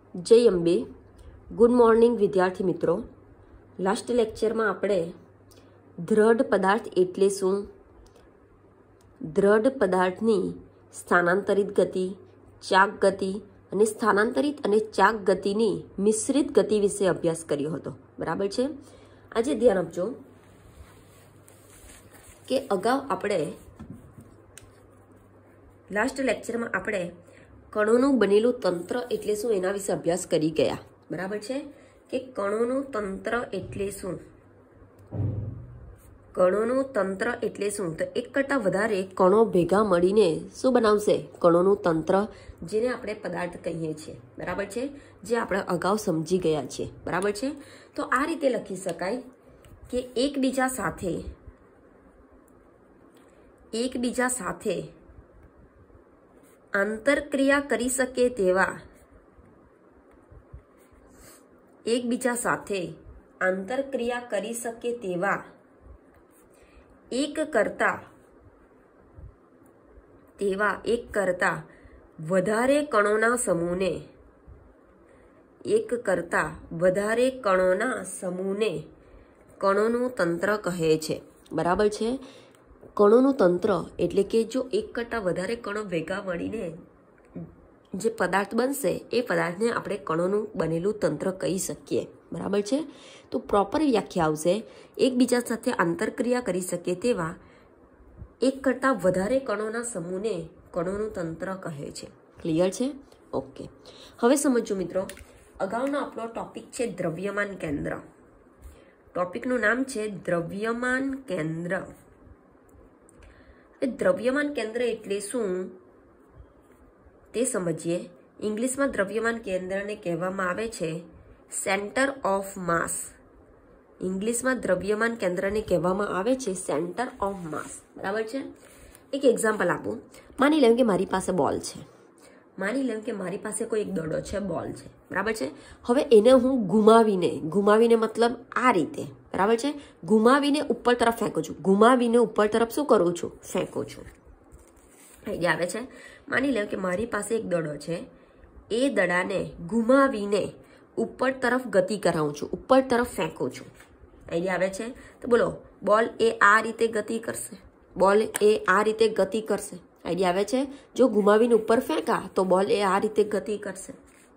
जय Ambe. Good morning विद्यार्थी मित्रों। लास्ट लेक्चर में आपणे दृढ़ पदार्थ एटले शुं, दृढ़ पदार्थनी स्थानांतरित गति, चाक गति અને સ્થાનાંતરિત અને ચાક ગતિની મિશ્રિત ગતિ વિશે અભ્યાસ કર્યો હતો। બરાબર છે। આજે ધ્યાન આપજો કે અગાઉ આપણે લાસ્ટ લેક્ચરમાં આપણે કણોનું બનેલું તંત્ર એટલે શું એના વિશે અભ્યાસ કરી ગયા। બરાબર છે કે કણોનું તંત્ર એટલે શું, કણોનું તંત્ર એટલે શું? તો એક કરતા વધારે કણો ભેગા મળીને શું બનાવશે? કણોનું તંત્ર, જેને આપણે પદાર્થ કહીએ છીએ। બરાબર છે, જે આપણે અગાઉ સમજી ગયા છીએ। બરાબર છે, તો આ રીતે લખી શકાય કે એકબીજા સાથે આંતરક્રિયા કરી શકે તેવા, એકબીજા સાથે આંતરક્રિયા કરી શકે તેવા એક કરતા વધારે કણોના સમૂહને, એક કરતા વધારે કણોના સમૂહને કણોનું તંત્ર કહે છે। બરાબર છે, કણોનું તંત્ર એટલે કે જો એક કરતા વધારે કણો ભેગા મળીને જે પદાર્થ બનશે એ પદાર્થને આપણે કણોનું બનેલું તંત્ર કહી શકીએ। બરાબર છે, તો પ્રોપર વ્યાખ્યા આવશે એકબીજા સાથે આંતરક્રિયા કરી શકે તેવા એક કરતા વધારે કણોના સમૂહને કણોનું તંત્ર કહે છે। ક્લિયર છે? ઓકે, હવે સમજો મિત્રો, અગાઉનો આપણો ટોપિક છે દ્રવ્યમાન કેન્દ્ર। ટોપિકનું નામ છે દ્રવ્યમાન કેન્દ્ર। દ્રવ્યમાન કેન્દ્ર એટલે શું તે સમજીએ। ઇંગ્લિશમાં દ્રવ્યમાન કેન્દ્રને કહેવામાં આવે છે સેન્ટર ઓફ માસ। ઇંગ્લિશમાં દ્રવ્યમાન કેન્દ્રને કહેવામાં આવે છે સેન્ટર ઓફ માસ। બરાબર છે, એક એક્ઝામ્પલ આપું। માની લેમ કે મારી પાસે બોલ છે, માની લેમ કે મારી પાસે કોઈ એક દડો છે, બોલ છે। બરાબર છે, હવે એને હું ઘુમાવીને મતલબ આ રીતે, બરાબર છે, ઘુમાવીને ઉપર તરફ ફેંકું છું, ઘુમાવીને ઉપર તરફ શું કરું છું? ફેંકું છું। આઈડિયા આવે છે? માની લેમ કે મારી પાસે એક દડો છે, એ દડાને ઘુમાવીને ઉપર તરફ ગતિ કરાવું છું, ઉપર તરફ ફેંકું છું। આઈડિયા આવે છે? તો બોલો, બોલ એ આ રીતે ગતિ કરશે, બોલ એ આ રીતે ગતિ કરશે। આઈડિયા આવે છે? જો ઘુમાવીને ઉપર ફેંકા તો બોલ એ આ રીતે ગતિ કરશે।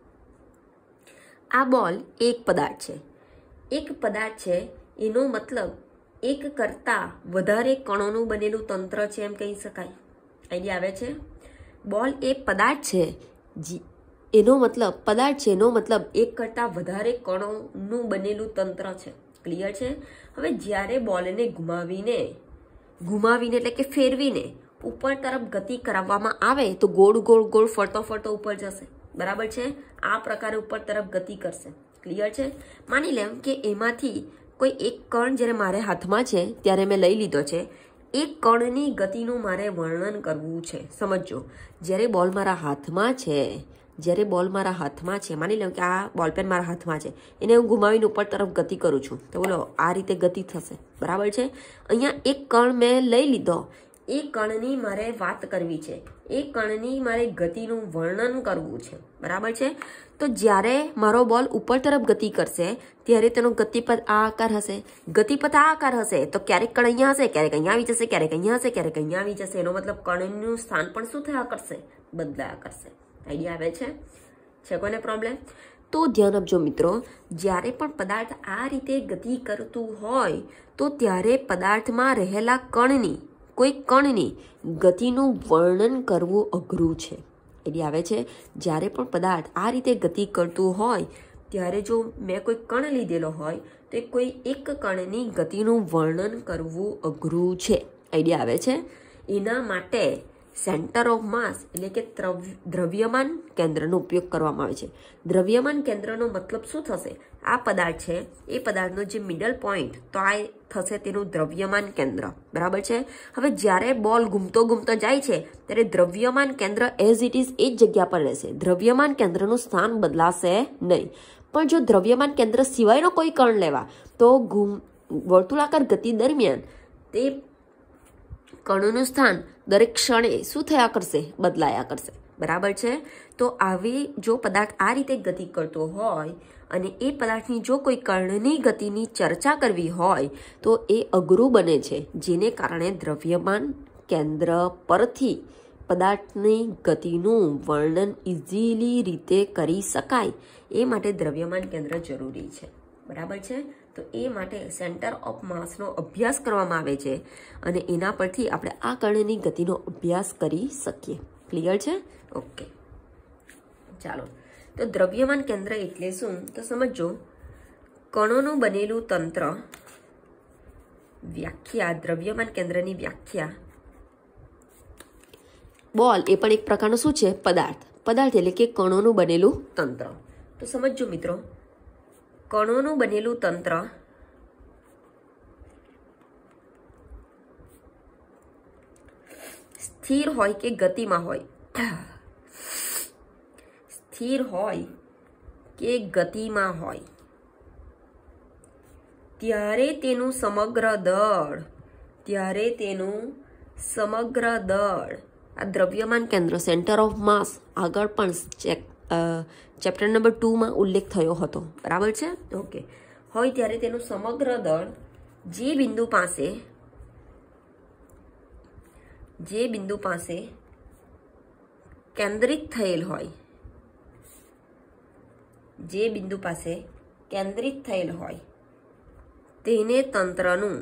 આ બોલ એક પદાર્થ છે, એક પદાર્થ છે એનો મતલબ એક કરતા વધારે કણોનું બનેલું તંત્ર છે એમ કહી શકાય। આઈડિયા આવે છે? બોલ એ પદાર્થ છે, એનો મતલબ પદાર્થ છે, એનો મતલબ એક કરતા વધારે કણોનું બનેલું તંત્ર છે। ક્લિયર છે? હવે જ્યારે બોલને ઘુમાવીને એટલે કે ફેરવીને ઉપર તરફ ગતિ કરાવવામાં આવે તો ગોળ ગોળ ફરતો ઉપર જશે। બરાબર છે, આ પ્રકારે ઉપર તરફ ગતિ કરશે। ક્લિયર છે? માની લેમ કે એમાંથી કોઈ એક કણ જ્યારે મારે હાથમાં છે ત્યારે મેં લઈ લીધો છે, એક કણની ગતિનું મારે વર્ણન કરવું છે। સમજો, જ્યારે બોલ મારા હાથમાં છે, માની લો કે આ બોલપેન મારા હાથમાં છે, એને હું ઘુમાવીને ઉપર તરફ ગતિ કરું છું, તો બોલો આ રીતે ગતિ થશે। બરાબર છે, અહીંયા એક કણ મેં લઈ લીધો, એ કણની મારે વાત કરવી છે, એ કણની મારે ગતિનું વર્ણન કરવું છે। બરાબર છે, તો જ્યારે મારો બોલ ઉપર તરફ ગતિ કરશે ત્યારે તેનો ગતિપથ આ આકાર હશે, ગતિપથ આ આકાર હશે તો ક્યારેક કણ અહીંયા હશે, ક્યારેક અહીંયા આવી જશે, ક્યારેક અહીંયા હશે, ક્યારેક અહીંયા આવી જશે। એનો મતલબ કણનું સ્થાન પણ શું થયા કરશે? બદલાયા કરશે। આઈડિયા આવે છે? કોઈને પ્રોબ્લેમ? તો ધ્યાન આપજો મિત્રો, જ્યારે પણ પદાર્થ આ રીતે ગતિ કરતું હોય તો ત્યારે પદાર્થમાં રહેલા કોઈ કણની ગતિનું વર્ણન કરવું અઘરું છે। આઈડિયા આવે છે? જ્યારે પણ પદાર્થ આ રીતે ગતિ કરતું હોય ત્યારે જો મેં કોઈ કણ લીધેલો હોય તો કોઈ એક કણની ગતિનું વર્ણન કરવું અઘરું છે। આઈડિયા આવે છે? એના માટે સેન્ટર ઓફ માસ એટલે કે દ્રવ્યમાન કેન્દ્રનો ઉપયોગ કરવામાં આવે છે। દ્રવ્યમાન કેન્દ્રનો મતલબ શું થશે? આ પદાર્થ છે, એ પદાર્થનો જે મિડલ પોઈન્ટ, તો આ થશે તેનું દ્રવ્યમાન કેન્દ્ર। બરાબર છે, હવે જ્યારે બોલ ઘૂમતો જાય છે ત્યારે દ્રવ્યમાન કેન્દ્ર એઝ ઇટ ઇઝ એ જ જગ્યા પર રહેશે, દ્રવ્યમાન કેન્દ્રનું સ્થાન બદલાશે નહીં। પણ જો દ્રવ્યમાન કેન્દ્ર સિવાયનો કોઈ કણ લેવા તો વર્તુળાકાર ગતિ દરમિયાન તે કણોનું સ્થાન દરેક ક્ષણે શું થયા કરશે? બદલાયા કરશે। બરાબર છે। તો આવી જો પદાર્થ આ રીતે ગતિ કરતો હોય અને એ પદાર્થની જો કોઈ કણની ગતિની ચર્ચા કરવી હોય તો એ અઘરું બને છે, જેને કારણે દ્રવ્યમાન કેન્દ્ર પરથી પદાર્થની ગતિનું વર્ણન ઇઝીલી રીતે કરી શકાય એ માટે દ્રવ્યમાન કેન્દ્ર જરૂરી છે। બરાબર છે। તો એ માટે સેન્ટર ઓફ માસનો અભ્યાસ કરવામાં આવે છે અને એના પરથી આપણે આ કણની ગતિનો અભ્યાસ કરી શકીએ। ક્લિયર છે? ઓકે, ચાલો। તો દ્રવ્યમાન કેન્દ્ર એટલે શું તો સમજો। કણોનું બનેલું તંત્ર, વ્યાખ્યા, દ્રવ્યમાન કેન્દ્રની વ્યાખ્યા। બોલ એ પણ એક પ્રકારનું શું છે? પદાર્થ। પદાર્થ એટલે કે કણોનું બનેલું તંત્ર। તો સમજો મિત્રો, કણોનું બનેલું તંત્ર સ્થિર હોય કે ગતિમાં હોય, સ્થિર હોય કે ગતિમાં હોય, ત્યારે તેનું સમગ્ર દળ આ દ્રવ્યમાન કેન્દ્ર સેન્ટર ઓફ માસ આગળ પણ ચેપ્ટર નંબર 2માં ઉલ્લેખ થયો હતો। બરાબર છે? ઓકે, હોય ત્યારે તેનું સમગ્ર દળ જે બિંદુ પાસે કેન્દ્રિત થયેલ હોય, જે બિંદુ પાસે કેન્દ્રિત થયેલ હોય તેને તંત્રનું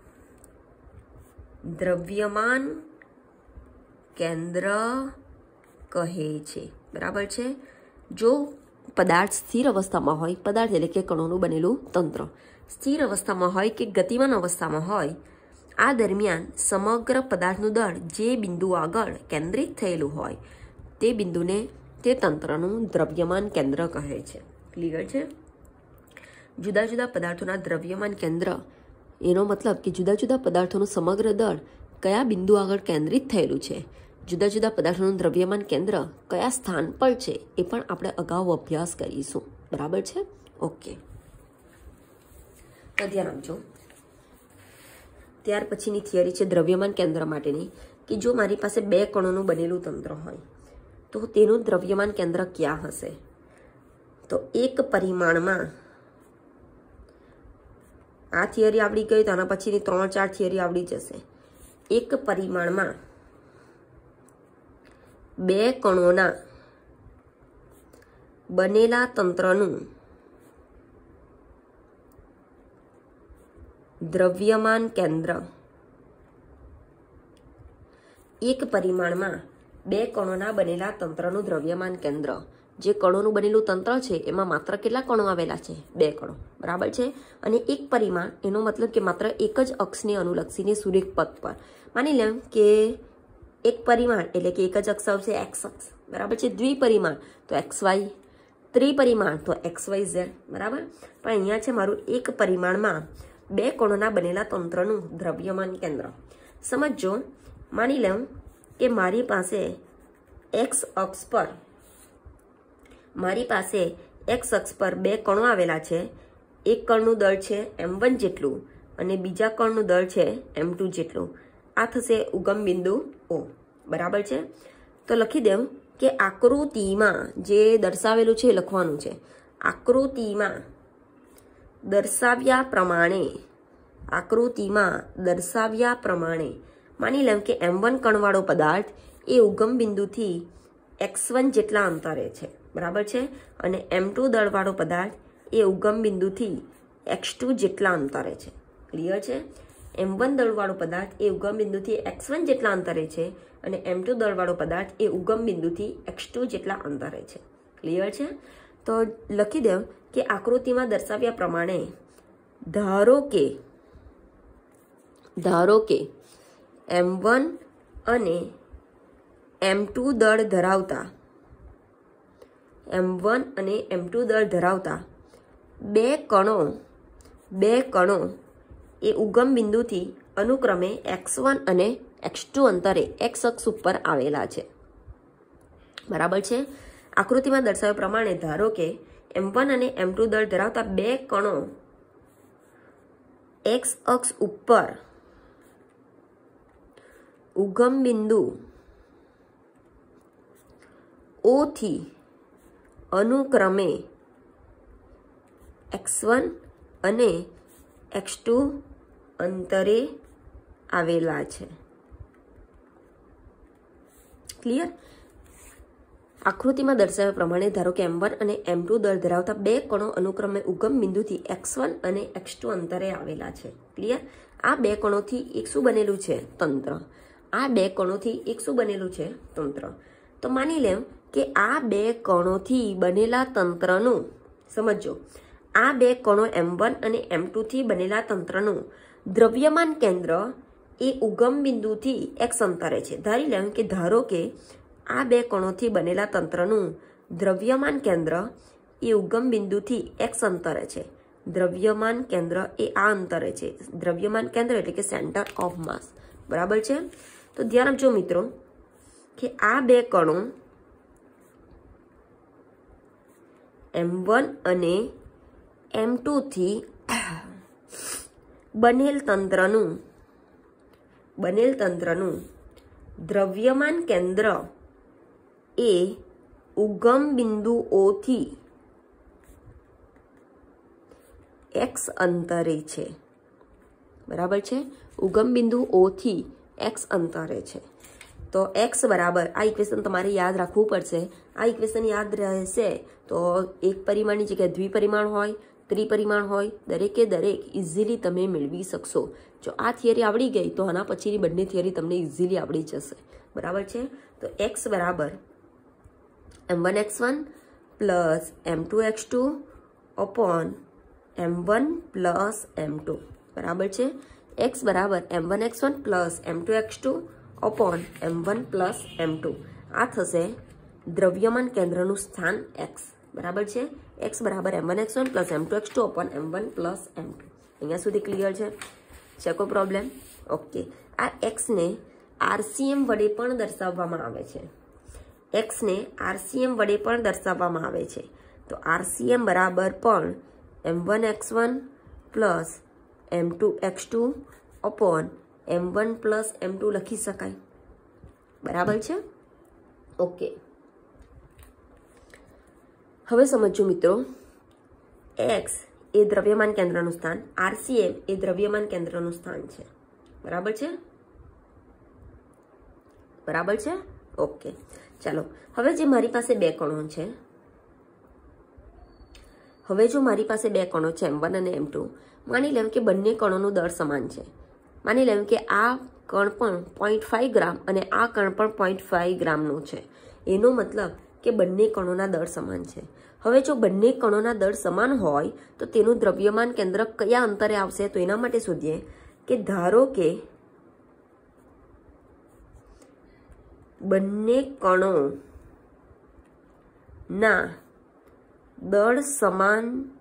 દ્રવ્યમાન કેન્દ્ર કહે છે। બરાબર છે? જો પદાર્થ સ્થિર અવસ્થામાં હોય, પદાર્થ એટલે કે કણોનું બનેલું તંત્ર સ્થિર અવસ્થામાં હોય કે ગતિમાન અવસ્થામાં હોય, આ દરમિયાન સમગ્ર પદાર્થનું દળ જે બિંદુ આગળ કેન્દ્રિત થયેલું હોય તે બિંદુને તે તંત્રનું દ્રવ્યમાન કેન્દ્ર કહે છે। ક્લિયર છે? જુદા જુદા પદાર્થોના દ્રવ્યમાન કેન્દ્ર એનો મતલબ કે જુદા જુદા પદાર્થોનું સમગ્ર દળ કયા બિંદુ આગળ કેન્દ્રિત થયેલું છે, જુદા જુદા પદાર્થોનું દ્રવ્યમાન કેન્દ્ર કયા સ્થાન પર છે એ પણ આપણે અગાઉ અભ્યાસ કરીશું। બરાબર છે? ઓકે, તો ધ્યાન આપજો। ત્યાર પછીની થિયરી છે દ્રવ્યમાન કેન્દ્ર માટેની, કે જો મારી પાસે બે કણોનું બનેલું તંત્ર હોય તો તેનું દ્રવ્યમાન કેન્દ્ર ક્યાં હશે? તો એક પરિમાણમાં આ થિયરી આવડી ગઈ તો આના પછીની 3-4 થિયરી આવડી જશે। એક પરિમાણમાં બે કણોના બનેલા તંત્રનું દ્રવ્યમાન કેન્દ્ર, એક પરિમાણમાં બે કણોના બનેલા તંત્રનું દ્રવ્યમાન કેન્દ્ર, જે કણોનું બનેલું તંત્ર છે એમાં માત્ર કેટલા કણો આવેલા છે? 2 કણો। બરાબર છે? અને એક પરિમાણ એનો મતલબ કે માત્ર એક જ અક્ષને અનુલક્ષીને સુરેખ પથ પર માની લેમ કે એક પરિમાણ એટલે કે એક જ અક્ષ આવશે x અક્ષ। બરાબર છે? દ્વિપરિમાણ તો xy, ત્રિપરિમાણ તો xyz। બરાબર? પણ અહીંયા છે મારું એક પરિમાણમાં બે કણોના બનેલા તંત્રનું દ્રવ્યમાન કેન્દ્ર। સમજો, માની લઉં કે મારી પાસે x અક્ષ પર બે કણો આવેલા છે। એક કણનું દળ છે m1 જેટલું અને બીજા કણનું દળ છે m2 જેટલું। આ થશે ઉગમ બિંદુ O। બરાબર છે? તો લખી દેવું કે આકૃતિમાં જે દર્શાવેલું છે લખવાનું છે। આકૃતિમાં દર્શાવ્યા પ્રમાણે માની લેમ કે m1 કણવાળો પદાર્થ એ ઉગમ બિંદુથી x1 જેટલા અંતરે છે। બરાબર છે? અને m2 દળવાળો પદાર્થ એ ઉગમ બિંદુથી x2 જેટલા અંતરે છે। ક્લિયર છે? m1 દળવાળો પદાર્થ એ ઉગમ બિંદુથી x1 જેટલા અંતરે છે અને m2 દળવાળો પદાર્થ એ ઉગમ બિંદુથી x2 જેટલા અંતરે છે। ક્લિયર છે? તો લખી દેવ કે આકૃતિમાં દર્શાવ્યા પ્રમાણે ધારો કે m1 અને m2 દળ ધરાવતા બે કણો એ ઉગમ બિંદુથી અનુક્રમે x1 અને x2 અંતરે x અક્ષ ઉપર આવેલા છે। બરાબર છે? આકૃતિમાં દર્શાવ્યા પ્રમાણે ધારો કે m1 અને m2 દળ ધરાવતા બે કણો x અક્ષ ઉપર ઉગમ બિંદુ O થી અનુક્રમે x1 અને x2 અંતરે આવેલા છે. ક્લિયર? આકૃતિમાં દર્શાવ્યા પ્રમાણે ધારો કે m1 અને m2 દળ ધરાવતા બે કણો અનુક્રમે ઉગમ બિંદુથી x1 અને x2 અંતરે આવેલા છે. ક્લિયર? આ બે કણોથી એક શું બનેલું છે? તંત્ર. આ બે કણોથી એક શું બનેલું છે? તંત્ર. તો માની લેમ કે આ બે કણોથી બનેલા તંત્રનું, સમજો, આ બે કણો m1 અને m2 થી બનેલા તંત્રનું દ્રવ્યમાન કેન્દ્ર એ ઉગમ બિંદુથી x અંતરે છે. ધારી લેમ કે ધારો કે આ બે કણોથી બનેલા તંત્રનું દ્રવ્યમાન કેન્દ્ર એ ઉગમ બિંદુથી x અંતરે છે. દ્રવ્યમાન કેન્દ્ર એ આ અંતરે છે. દ્રવ્યમાન કેન્દ્ર એટલે કે સેન્ટર ઓફ માસ. બરાબર છે? તો ધ્યાન આપજો મિત્રો કે આ બે કણો m1 અને m2 થી બનેલ તંત્રનું દ્રવ્યમાન કેન્દ્ર એ ઉગમ બિંદુઓથી x અંતરે છે. બરાબર છે? ઉગમ બિંદુઓથી x અંતરે છે. તો x બરાબર, આ ઇક્વેશન તમારે યાદ રાખવું પડશે. આ ઇક્વેશન યાદ રહેશે તો એક પરિમાણની જગ્યાએ દ્વિપરિમાણ હોય, ત્રિપરિમાણ હોય, દરેકે દરેક ઇઝીલી તમે મેળવી શકશો. જો આ થિયરી આવડી ગઈ તો આના પછીની બંને થિયરી તમને ઇઝીલી આવડી જશે. બરાબર છે? તો x બરાબર m1x1 plus m2x2 upon m1 plus m2. બરાબર છે? x બરાબર m1x1 plus m2x2 upon m1 plus m2. આ થશે દ્રવ્યમાન કેન્દ્રનું સ્થાન x. બરાબર છે? x બરાબર m1x1 plus m2x2 upon m1 plus m2. અહીંયા સુધી ક્લિયર છે? છે કોઈ પ્રોબ્લેમ? ઓકે. આ x ને RCM વડે પણ દર્શાવવામાં આવે છે. x ને RCM વડે પણ દર્શાવવામાં આવે છે. તો RCM બરાબર પણ m1x1 plus m2x2 upon m1 plus m2 લખી શકાય. બરાબર છે? ઓકે. હવે સમજો મિત્રો, x એ દ્રવ્યમાન કેન્દ્રનું સ્થાન, RCM એ દ્રવ્યમાન કેન્દ્રનું સ્થાન છે. બરાબર છે? બરાબર છે? ઓકે. ચાલો, હવે જે મારી પાસે બે કણો છે, m1 અને m2, માની લેમ કે બંને કણોનું દળ સમાન છે. માની લેમ કે આ કણ પણ 0.5 ગ્રામ અને આ કણ પણ 0.5 ગ્રામનું છે. એનો મતલબ કે બંને કણોના દળ સમાન છે. હવે જો બંને કણોના દળ સમાન હોય તો તેનું દ્રવ્યમાન કેન્દ્ર કયા અંતરે આવશે? તો એના માટે શોધીએ કે ધારો કે બંને કણોના દળ સમાન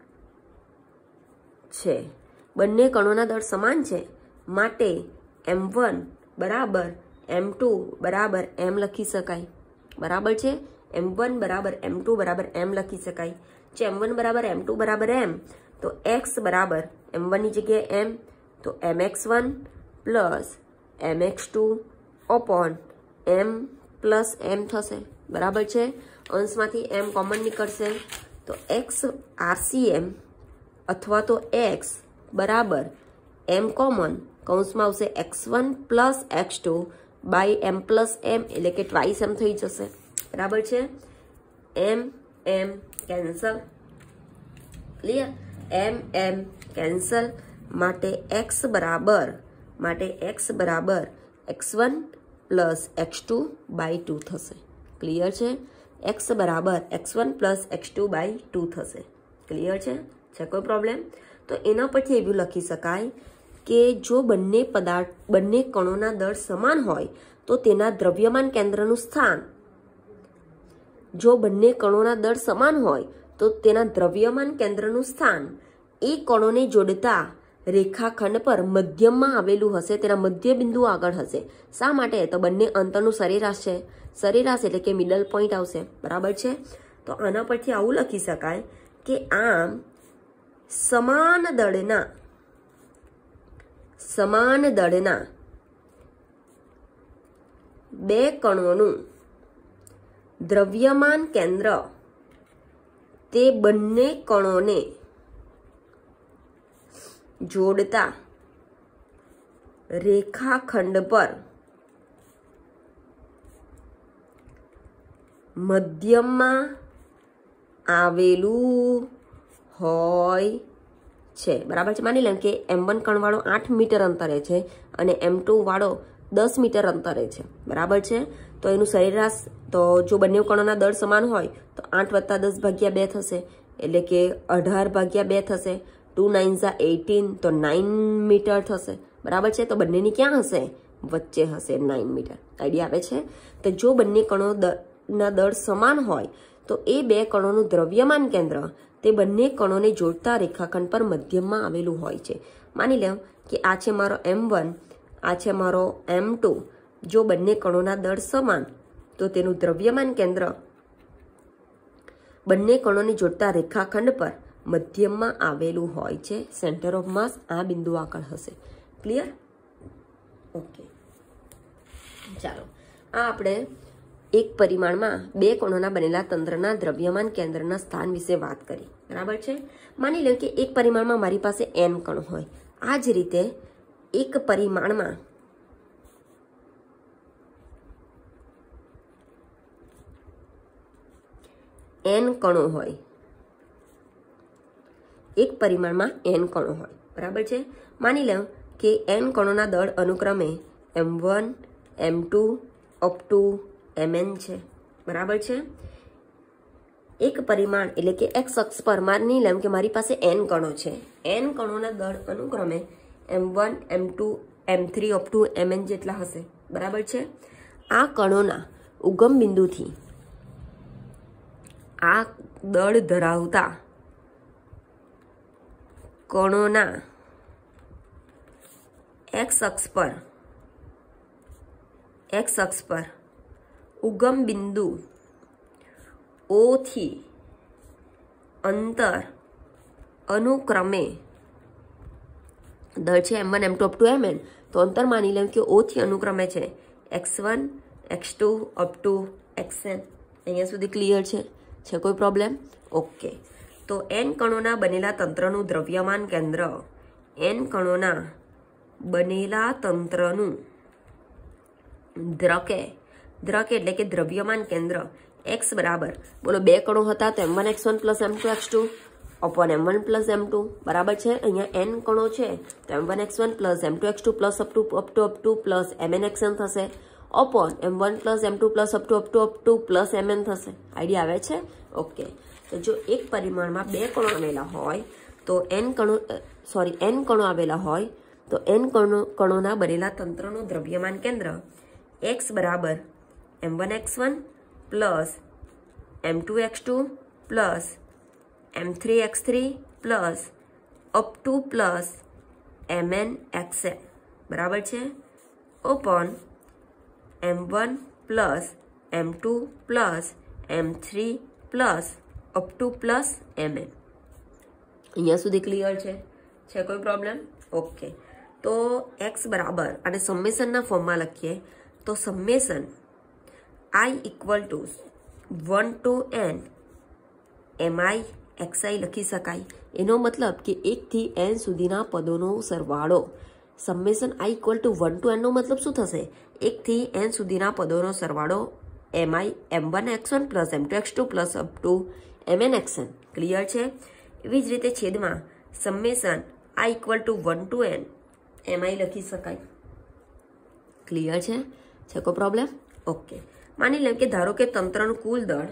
છે. બંને કણોના દળ સમાન છે માટે m1 બરાબર m2 બરાબર m લખી શકાય. બરાબર છે? m1 બરાબર m2 બરાબર m લખી શકાય. જો m1 બરાબર m2 બરાબર m, તો x બરાબર m1 ની જગ્યાએ m, તો mx1 plus mx2 upon m plus m થશે. બરાબર છે? અંશમાંથી m કોમન નીકળશે તો x RCM અથવા તો x બરાબર m કોમન, કૌંસમાં આવશે x1 plus x2 by m plus m, એટલે કે ટ્વાઇસ m થઈ જશે. બરાબર છે? m cancel. Clear? m cancel. માટે x બરાબર x1 પ્લસ x2 બાય 2 થશે. ક્લિયર છે? x બરાબર x1 પ્લસ x2 બાય 2 થશે. ક્લિયર છે? છે કોઈ પ્રોબ્લેમ? તો એના પરથી એવું લખી શકાય કે જો બંને કણોના દળ સમાન હોય તો તેના દ્રવ્યમાન કેન્દ્રનું સ્થાન, એ કણોને જોડતા રેખાખંડ પર મધ્યમાં આવેલું હશે, તેના મધ્ય બિંદુ આગળ હશે. શા માટે? તો બંને અંતરનું સરેરાશ છે. સરેરાશ એટલે કે મિડલ પોઈન્ટ આવશે. બરાબર છે? તો આના પરથી આવું લખી શકાય કે આમ સમાન દળના બે કણોનું દ્રવ્યમાન કેન્દ્ર તે બંને કણોને જોડતા રેખાખંડ પર મધ્યમાં આવેલું હોય છે, બરાબર છે। માની લેમ કે M1 કણવાળો 8 મીટર અંતરે છે અને M2 વાળો 10 મીટર અંતરે છે, બરાબર છે। તો એનું સરેરાશ, તો જો બંને કણોના દળ સમાન હોય તો 8 + 10 / 2 થશે, એટલે કે 18 / 2 થશે। 2 9 = 18, તો 9 મીટર થશે, બરાબર છે। તો બંનેની ક્યાં હશે? વચ્ચે હશે 9 મીટર। આઈડિયા આવે છે? તો જો બંને કણોના દળ સમાન હોય તો એ બે કણોનું દ્રવ્યમાન કેન્દ્ર તે બંને કણોને જોડતા રેખાખંડ પર મધ્યમાં આવેલું હોય છે। માની લો કે આ છે મારો M1, આ છે મારો M2। જો બંને કણોના દળ સમાન તો તેનું દ્રવ્યમાન કેન્દ્ર બંને કણોને જોડતા રેખાખંડ પર મધ્યમાં આવેલું હોય છે। સેન્ટર ઓફ માસ આ બિંદુ આગળ હશે। ક્લિયર? ઓકે, ચાલો આ આપણે એક પરિમાણમાં બે કણોના બનેલા તંત્રના દ્રવ્યમાન કેન્દ્રના સ્થાન વિશે વાત કરી, બરાબર છે। માની લો કે એક પરિમાણમાં મારી પાસે n કણો હોય, આ જ રીતે એક પરિમાણમાં n કણો હોય, એક પરિમાણમાં n કણો હોય, બરાબર છે। માની લો કે n કણોના દળ અનુક્રમે M1, M2 up to Mn છે, બરાબર છે। એક પરિમાણ એટલે કે x અક્ષ પર માની લેમ કે મારી પાસે n કણો છે, n કણોના દળ અનુક્રમે M1, M2, M3 up to Mn જેટલા હશે, બરાબર છે। આ કણોના ઉગમ બિંદુથી આ દળ ધરાવતા કણોના x અક્ષ પર ઉગમ બિંદુ O થી અંતર અનુક્રમે દળ છે M1, M2 up to Mn, તો અંતર માની લેમ કે O થી અનુક્રમે છે x1, x2 up to xn। અહીંયા સુધી ક્લિયર છે કોઈ પ્રોબ્લેમ? ઓકે, તો n કણોના બનેલા તંત્રનું દ્રવ્યમાન કેન્દ્ર, n કણોના બનેલા તંત્રનું દ્રકે એટલે કે દ્રવ્યમાન કેન્દ્ર x બરાબર, બોલો બે કણો હતા તો M1 x1 plus M2 x2 upon M1 plus M2, બરાબર છે। અહીંયા n કણો છે તો M1 x1 plus M2 x2 plus up to plus Mn xn થશે, upon M1 plus M2 plus up to plus Mn થશે। આઈડિયા આવે છે? ઓકે, તો જો એક પરિમાણમાં બે કણો આવેલા હોય તો n કણો આવેલા હોય તો n કણોના બનેલા તંત્રનું દ્રવ્યમાન કેન્દ્ર x બરાબર M1 x1 plus M2 x2 plus M3 x3 plus up to plus Mn xn, બરાબર છે, upon M1 plus M2 plus M3 plus up to plus Mn। અહીંયા સુધી ક્લિયર છે કોઈ પ્રોબ્લેમ? ઓકે, તો x બરાબર અને સમેશનના ફોર્મમાં લખીએ તો summation I equal to 1 to n mi xi લખી શકાય। એનો મતલબ કે 1 થી n સુધીના પદોનો સરવાળો, summation I equal to 1 to n નો મતલબ શું થશે? 1 થી n સુધીના પદોનો સરવાળો mi M1 x1 plus M2 x2 plus up to Mn xn। Clear છે? એવી જ રીતે છેદમાં summation I equal to 1 to n mi લખી શકાય। ક્લિયર છે કોઈ પ્રોબ્લેમ? ઓકે, માની લેમ કે ધારો કે તંત્રનું કુલ દળ,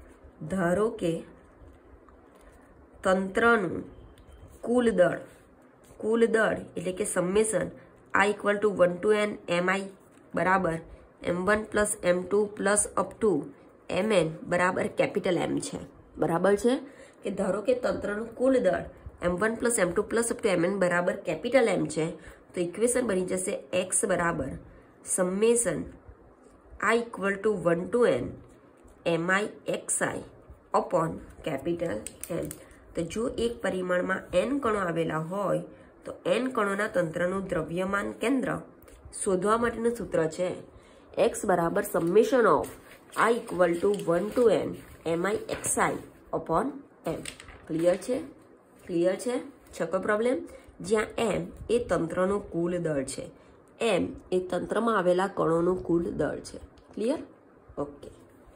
એટલે કે summation I equal to 1 to n mi બરાબર M1 plus M2 plus up to Mn બરાબર કેપિટલ M છે, બરાબર છે। કે ધારો કે તંત્રનું કુલ દળ M1 plus M2 plus up to Mn બરાબર કેપિટલ M છે, તો ઇક્વેશન બની જશે x બરાબર summation I equal to 1 to n mi xi upon capital M। તો જો એક પરિમાણમાં n કણો આવેલા હોય તો n કણોના તંત્રનું દ્રવ્યમાન કેન્દ્ર શોધવા માટેનું સૂત્ર છે x બરાબર સમેશન ઓફ આ equal to 1 to n mi(xi) upon m. Clear છે? ક્લિયર છે? છે કોઈ પ્રોબ્લેમ? જ્યાં m એ તંત્રનું કુલ દળ છે, m એ તંત્રમાં આવેલા કણોનું કુલ દળ છે. ક્લિયર? ઓકે,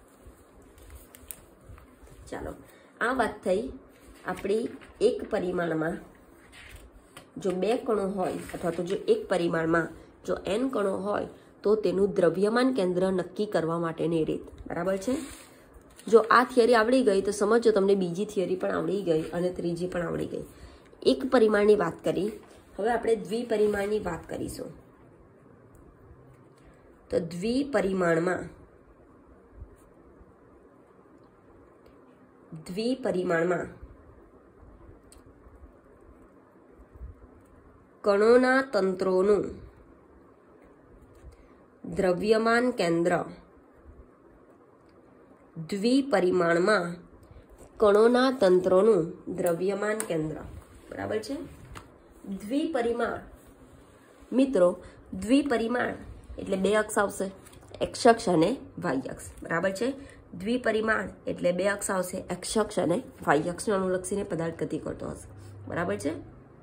ચાલો આ વાત થઈ આપણી એક પરિમાણમાં જો 2 કણો હોય અથવા તો જો એક પરિમાણમાં જો n કણો હોય તો તેનું દ્રવ્યમાન કેન્દ્ર નક્કી કરવા માટેની રીત. બરાબર છે? જો આ થિયરી આવડી ગઈ તો સમજો તમને બીજી થિયરી પણ આવડી ગઈ અને ત્રીજી પણ આવડી ગઈ. એક પરિમાણની વાત કરી, હવે આપણે દ્વિપરિમાણની વાત કરીશું. તો દ્વિપરિમાણમાં કણોના તંત્રોનું દ્રવ્યમાન કેન્દ્ર દ્વિપરિમાણમાં કણોના તંત્રોનું દ્રવ્યમાન કેન્દ્ર. બરાબર છે? દ્વિપરિમાણ મિત્રો, દ્વિપરિમાણ એટલે 2 અક્ષ આવશે, x અક્ષ અને y અક્ષ. બરાબર છે? દ્વિપરિમાણ એટલે 2 અક્ષ આવશે, x અક્ષ અને y અક્ષને અનુલક્ષીને પદાર્થ ગતિ કરતો હશે. બરાબર છે?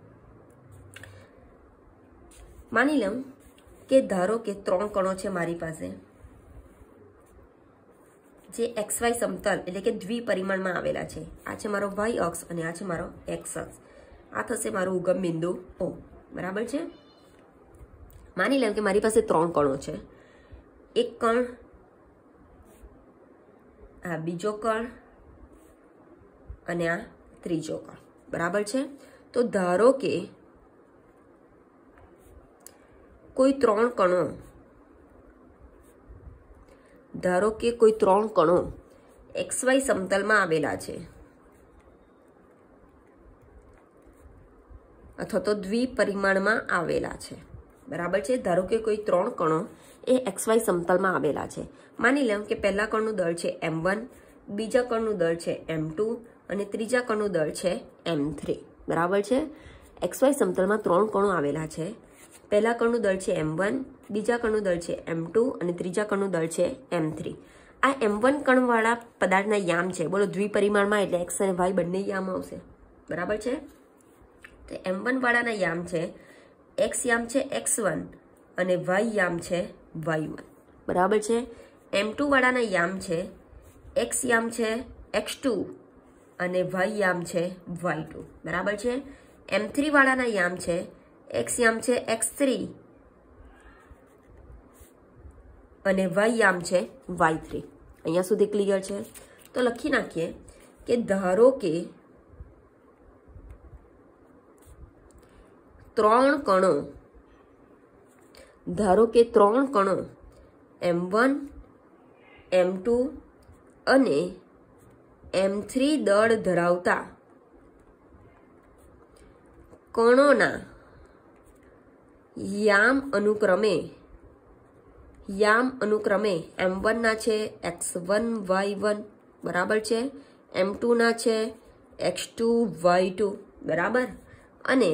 માની લઉં કે ધારો કે 3 કણો છે મારી પાસે જે xy સમતલ એટલે કે દ્વિપરિમાણમાં આવેલા છે. આ છે મારો y અક્ષ અને આ છે મારો x અક્ષ. આ થશે મારું ઉગમ બિંદુ O. બરાબર છે? માની લઉં કે મારી પાસે 3 કણો છે. એક કણ, આ બીજો કણ અને આ ત્રીજો કણ. બરાબર છે? તો ધારો કે કોઈ 3 કણો xy સમતલમાં આવેલા છે અથવા તો દ્વિપરિમાણમાં આવેલા છે. બરાબર છે? ધારો કે કોઈ 3 કણો એ xy સમતલમાં આવેલા છે. માની લઉં કે પહેલા કણનું દળ છે m1, બીજા કણનું દળ છે m2 અને ત્રીજા કણનું દળ છે m3. બરાબર છે? xy સમતલમાં 3 કણો આવેલા છે. પહેલા કણનું દળ છે m1, બીજા કણનું દળ છે m2 અને ત્રીજા કણનું દળ છે m3. આ m1 કણવાળા પદાર્થના યામ છે. બોલો, દ્વિપરિમાણમાં એટલે x અને y બંને યામ આવશે. બરાબર છે? તો m1 વાળાના યામ છે, x યામ છે x1 અને y યામ છે y1. બરાબર છે? m2 વાળાના યામ છે, x યામ છે x2 અને y યામ છે y2. બરાબર છે? m3 વાળાના યામ છે, x યામ છે x3 અને y યામ છે y3. અહીંયા સુધી ક્લિયર છે? તો લખી નાખીએ કે ધારો કે 3 કણો m1, m2 અને m3 દળ ધરાવતા કણોના યામ અનુક્રમે m1 ના છે x1 y1. બરાબર છે? m2 ના છે x2 y2. બરાબર? અને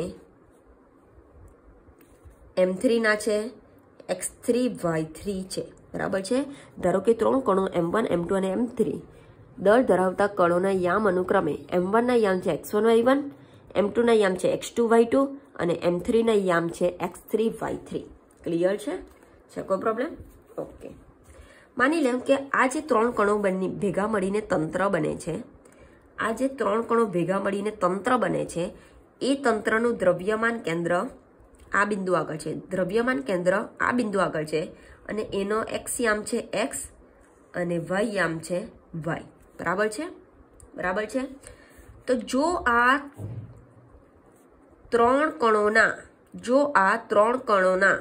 m3 ના છે x3 y3 છે. બરાબર છે? ધારો કે 3 કણો m1, m2 અને m3 દળ ધરાવતા કણોના યામ અનુક્રમે m1 ના યામ છે x1 y1, m2 ના યામ છે x2 y2 અને m3 ના યામ છે x3 y3. ક્લિયર છે? છે કોઈ પ્રોબ્લેમ? ઓકે, માની લેમ કે આ જે 3 કણો ભેગા મળીને તંત્ર બને છે, આ જે 3 કણો ભેગા મળીને તંત્ર બને છે, એ તંત્રનું દ્રવ્યમાન કેન્દ્ર આ બિંદુ આગળ છે, દ્રવ્યમાન કેન્દ્ર આ બિંદુ આગળ છે અને એનો x યામ છે x અને y યામ છે y. બરાબર છે? બરાબર છે? તો જો આ 3 કણોના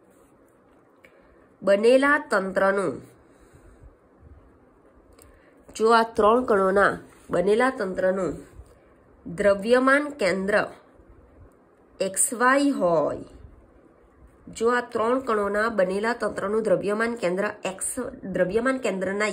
બનેલા તંત્રનું દ્રવ્યમાન કેન્દ્ર xy હોય, જો આ 3 કણોના બનેલા તંત્રનું દ્રવ્યમાન કેન્દ્રના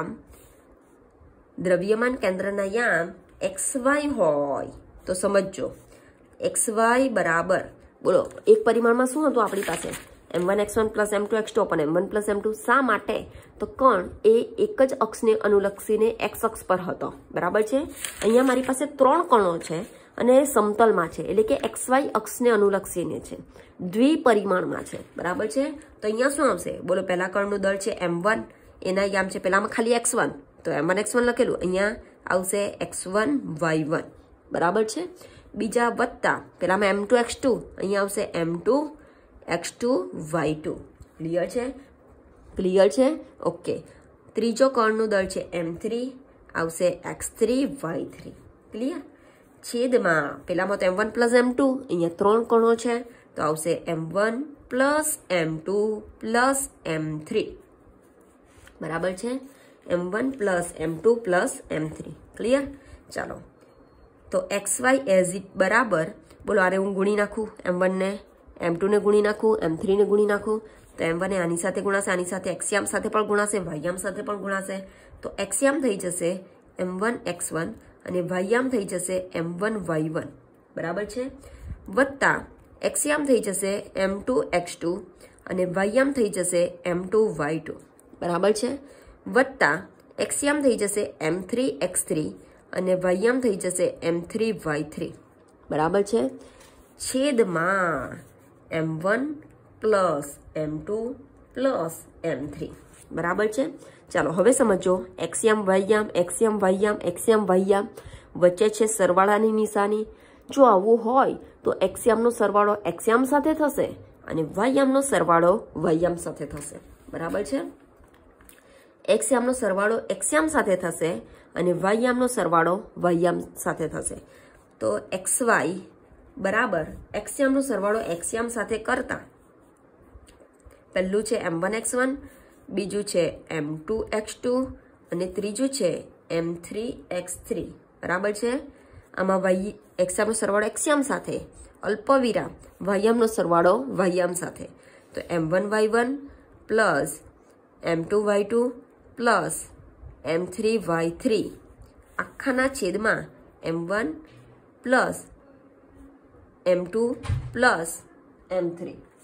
યામ xy હોય તો સમજો xy બરાબર, બોલો એક પરિમાણમાં શું હતું આપણી પાસે m1x1 plus m2x2 upon m1 plus m2. શા માટે? તો કણ એ એક જ અક્ષને અનુલક્ષીને x અક્ષ પર હતો, બરાબર છે. અહીંયા મારી પાસે 3 કણો છે અને સમતલમાં છે, એટલે કે xy અક્ષને અનુલક્ષીને છે, દ્વિપરિમાણમાં છે, બરાબર છે. તો અહીંયા શું આવશે? બોલો, પહેલા કણનું દળ છે m1, એના યામ છે પહેલામાં ખાલી x1, તો m1x1 લખેલું, અહીંયા આવશે x1 y1, બરાબર છે. બીજા વત્તા પેલામાં m2x2, અહીંયા આવશે m2x2 y2. ક્લિયર છે? ક્લિયર છે? ઓકે. ત્રીજો કણનું દળ છે m3, આવશે x3 y3. ક્લિયર? છેદમાં પેલામાં તો m1 પ્લસ m2, અહીંયા 3 કણો છે, તો આવશે m1 plus m2 plus m3, બરાબર છે. m1 plus m2 plus m3. Clear? ચાલો, તો xy એઝ ઇટ બરાબર, બોલો, આને હું ગુણી નાખું, m1 ને m2 ને ગુણી નાખું, m3 ને ગુણી નાખું, તો m1 આની સાથે ગુણાશે, આની સાથે xયામ સાથે પણ ગુણાશે, yયામ સાથે પણ ગુણાશે, તો xયામ થઈ જશે m1 x1 અને yયામ થઈ જશે m1 y1, બરાબર છે. વત્તા xયામ થઈ જશે m2 x2 અને yયામ થઈ જશે m2 y2, બરાબર છે. વત્તા xયામ થઈ જશે m3 x3 અને yયામ થઈ જશે m3 y3, બરાબર છે. છેદમાં m1 plus m2 plus m3, બરાબર છે. ચાલો હવે સમજો, xયામ yયામ xયામ yયામ xયામ yયામ વચ્ચે છે સરવાળાની નિશાની. જો આવું હોય તો xયામનો સરવાળો xયામ સાથે થશે અને yયામનો સરવાળો yયામ સાથે થશે, બરાબર છે. xયામનો સરવાળો xયામ સાથે થશે અને yયામનો સરવાળો yયામ સાથે થશે. તો xy બરાબર xયામનો સરવાળો xયામ સાથે કરતા પહેલું છે m1x1, બીજું છે m2x2 અને ત્રીજું છે m3x3, બરાબર છે. આમાં xયામનો સરવાળો xયામ સાથે, અલ્પવિરામ yયામનો સરવાળો yયામ સાથે, તો m1y1 plus m2y2 plus m3y3 આખાના છેદમાં m1 plus m2 plus m3,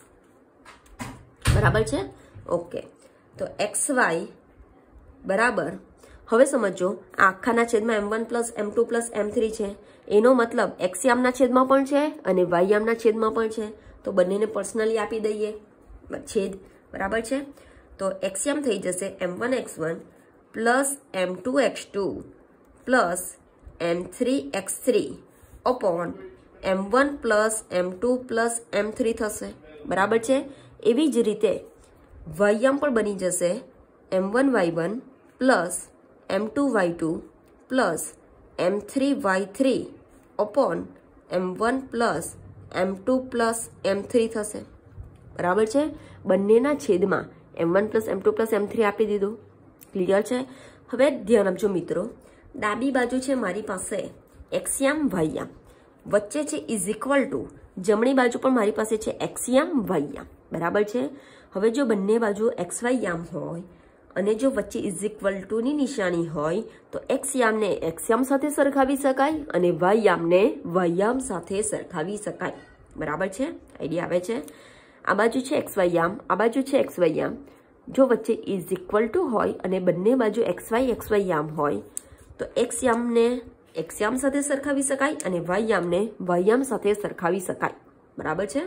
બરાબર છે. ઓકે. તો xy બરાબર, હવે સમજો, આ આખાના છેદમાં m1 plus m2 plus m3 છે, એનો મતલબ xયામના છેદમાં પણ છે અને yયામના છેદમાં પણ છે, તો બંનેને પર્સનલી આપી દઈએ છેદ, બરાબર છે. તો xયામ થઈ જશે m1x1 plus m2x2 plus m3x3 upon m1 plus m2 plus m3 થશે, બરાબર છે. એવી જ રીતે yયામ પણ બની જશે m1y1 plus m2y2 plus m3y3 upon m1 plus m2 plus m3 થશે, બરાબર છે. બંનેના છેદમાં m1 plus m2 plus m3 આપી દીધું. ક્લિયર છે? હવે ધ્યાન આપજો મિત્રો, ડાબી બાજુ છે મારી પાસે xયામ yયામ, વચ્ચે છે ઇઝ ઇક્વલ ટુ, જમણી બાજુ પણ મારી પાસે છે xયામ yયામ, બરાબર છે. હવે જો બંને બાજુ xy યામ હોય અને જો વચ્ચે ઇઝ ઇક્વલ ટુની નિશાની હોય તો xયામને xયામ સાથે સરખાવી શકાય અને yયામને yયામ સાથે સરખાવી શકાય, બરાબર છે. આઈડિયા આવે છે? આ બાજુ છે xy યામ, આ બાજુ છે xy યામ. જો વચ્ચે ઇઝ ઇક્વલ ટુ હોય અને બંને બાજુ xy યામ હોય તો xયામને xયામ સાથે સરખાવી શકાય અને yયામને yયામ સાથે સરખાવી શકાય, બરાબર છે.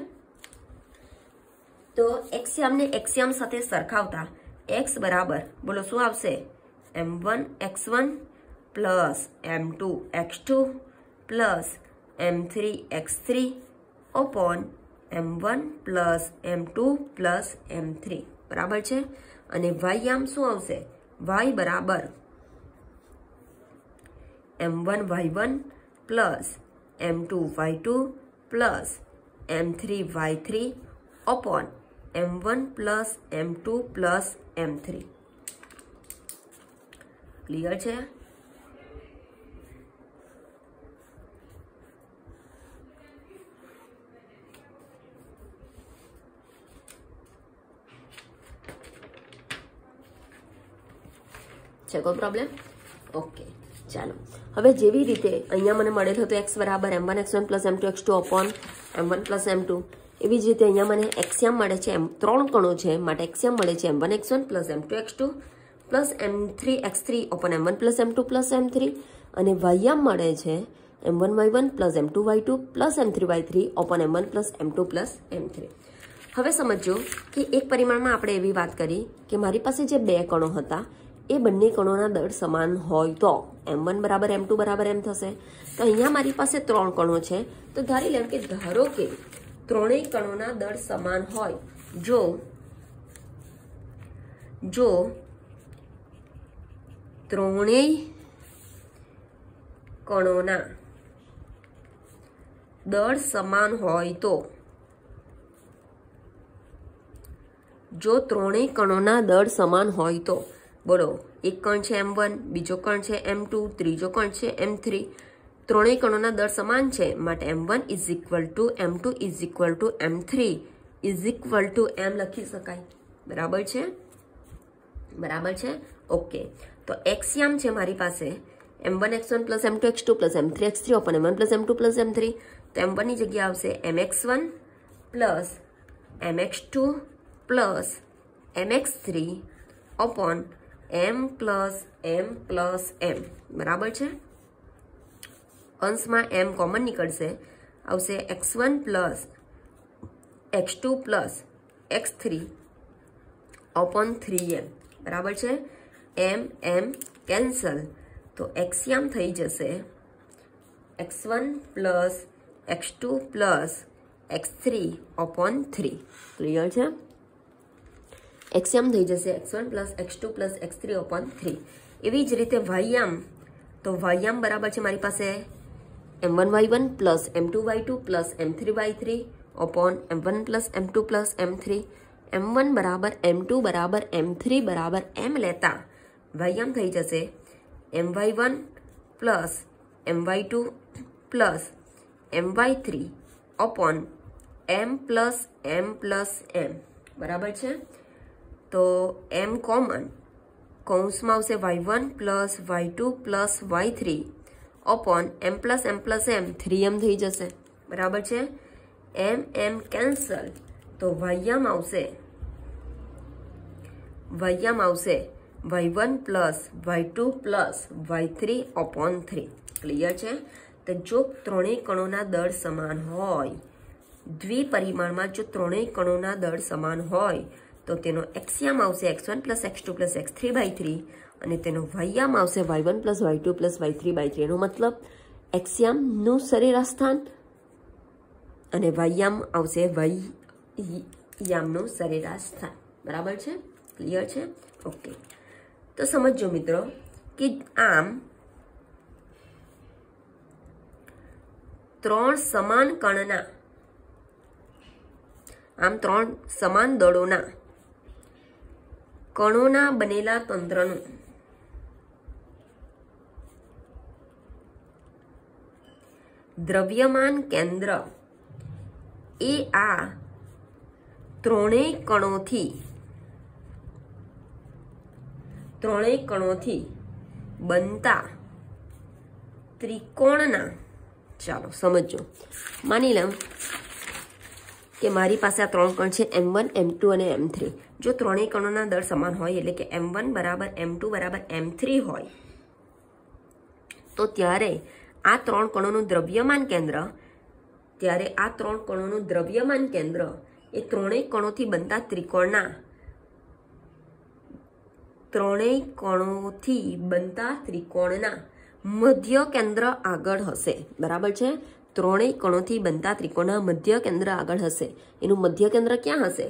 તો xયામને xયામ સાથે સરખાવતા x બરાબર, બોલો શું આવશે? m1x1 plus m2x2 plus m3x3 upon m1 plus m2 plus m3, બરાબર છે. અને yયામ શું આવશે? y બરાબર m1y1 plus m2y2 plus m3y3 upon m1 plus m2 plus m3. Clear છે? છે કોઈ પ્રોબ્લેમ? ઓકે. ચાલો હવે જેવી રીતે અહીંયા મને મળેલ હતું x બરાબર m1x1 plus m2x2 upon m1 plus m2, એવી જ રીતે અહીંયા મને એક્સયામ મળે છે, એમ 3 કણો છે માટે એક્સયામ મળે છે m1x1 plus m2x2 plus m3x3 upon m1 plus m2 plus m3 અને વાયયામ મળે છે m1y1 plus m2y2 plus m3y3 upon m1 plus m2 plus m3. હવે સમજો કે એક પરિમાણમાં આપણે એવી વાત કરી કે મારી પાસે જે 2 કણો હતા એ બંને કણોના દળ સમાન હોય તો m1 બરાબર m2 બરાબર m થશે. તો અહીંયા મારી પાસે 3 કણો છે, તો ધારી લેમ કે ધારો કે ત્રણેય કણોના દળ સમાન હોય. જો ત્રણેય કણોના દળ સમાન હોય તો બોલો, એક કણ છે m1, બીજો કણ છે m2, ત્રીજો કણ છે m3. ત્રણેય કણોના દળ સમાન છે માટે m1 is equal to m2 is equal to m3 is equal to m લખી શકાય. બરાબર છે. ઓકે, તો એક્સયામ છે મારી પાસે m1x1 plus m2x2 plus m3x3 upon m1 plus m2 plus m3. તો m1 ની જગ્યા આવશે mx1 plus mx2 plus mx3 upon m plus m plus m. બરાબર છે. અંશમાં m કોમન નીકળશે, આવશે x1 plus x2 plus x3 open 3m. બરાબર છે. m કેન્સલ, તો એક્સયામ થઈ જશે x1 plus x2 plus x3 upon 3. Clear છે. એક્સયામ થઈ જશે x1 plus x2 plus x3 upon 3. એવી જ રીતે વાયયામ, તો વાયયામ બરાબર છે મારી પાસે m1y1 plus m2y2 plus m3y3 upon m1 plus m2 plus m3. m1 બરાબર m2 બરાબર m3 બરાબર m લેતા વાયયામ થઈ જશે my1 plus my2 plus my3 upon m plus m plus m. બરાબર છે. તો m કોમન, કૌંસમાં આવશે y1 plus y2 plus y3 upon m plus m plus m 3m થઈ જશે. બરાબર છે. m કેન્સલ, તો વાયયામ આવશે y1 plus y2 plus y3 open 3. Clear છે. તો જો ત્રણેય કણોના દળ સમાન હોય, દ્વિપરિમાણમાં જો ત્રણેય કણોના દળ સમાન હોય તો તેનો એક્સયામ આવશે x1 plus x2 plus x3/3 અને તેનો વાયયામ આવશે y1 plus y2 plus y3/3. એનો મતલબ એક્સયામનું સરેરાશ સ્થાન અને વાયયામ આવશે વાયયામનું સરેરાશ સ્થાન. બરાબર છે. ક્લિયર છે. ઓકે, તો સમજો મિત્રો કે આમ ત્રણ સમાન દળોના કણોના બનેલા તંત્રનું દ્રવ્યમાન કેન્દ્ર એ આ ત્રણેય કણોથી બનતા ત્રિકોણના, ચાલો સમજો, માની લઉં કે મારી પાસે આ 3 કણ છે m1 m2 અને m3. જો ત્રણેય કણોના દળ સમાન હોય એટલે કે m1 બરાબર m2 બરાબર m3 હોય તો ત્યારે આ 3 કણોનું દ્રવ્યમાન કેન્દ્ર એ ત્રણેય કણોથી બનતા ત્રિકોણના મધ્ય કેન્દ્ર આગળ હશે. બરાબર છે. ત્રણેય કણોથી બનતા ત્રિકોણના મધ્ય કેન્દ્ર આગળ હશે. એનું મધ્ય કેન્દ્ર ક્યાં હશે?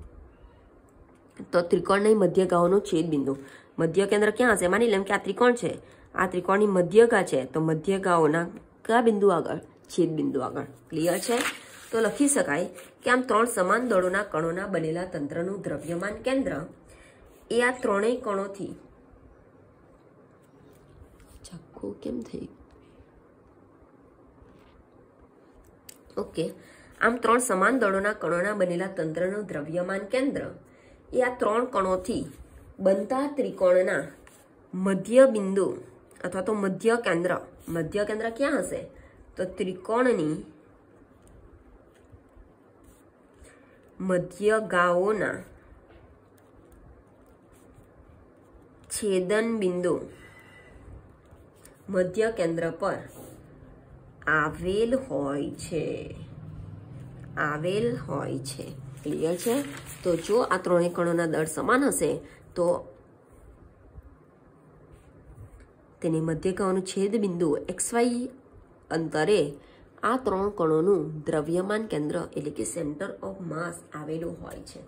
તો ત્રિકોણની મધ્યગાઓનું છેદબિંદુ. મધ્ય કેન્દ્ર ક્યાં હશે? માની લેમ કે આ ત્રિકોણ છે, આ ત્રિકોણની મધ્યગા છે, તો મધ્યગાઓના કયા બિંદુ આગળ? છેદબિંદુ આગળ. ક્લિયર છે. તો લખી શકાય કે આમ 3 સમાન દળોના કણોના બનેલા તંત્રનું દ્રવ્યમાન કેન્દ્ર એ આ ત્રણેય કણોથી કેમ થઈ ઓકે, આમ 3 સમાન દળોના કણોના બનેલા તંત્રનું દ્રવ્યમાન કેન્દ્ર એ આ 3 કણોથી બનતા ત્રિકોણના મધ્ય બિંદુ અથવા તો મધ્ય કેન્દ્ર ક્યાં હશે? તો ત્રિકોણની મધ્યગાઓના છેદન બિંદુ મધ્ય કેન્દ્ર પર આવેલ હોય છે ક્લિયર છે। તો જો આ ત્રણેય કણોના દળ સમાન હશે તો તેની મધ્યગાઓનું છેદ બિંદુ XY અંતરે આ ત્રણ કણોનું દ્રવ્યમાન કેન્દ્ર એટલે કે સેન્ટર ઓફ માસ આવેલું હોય છે।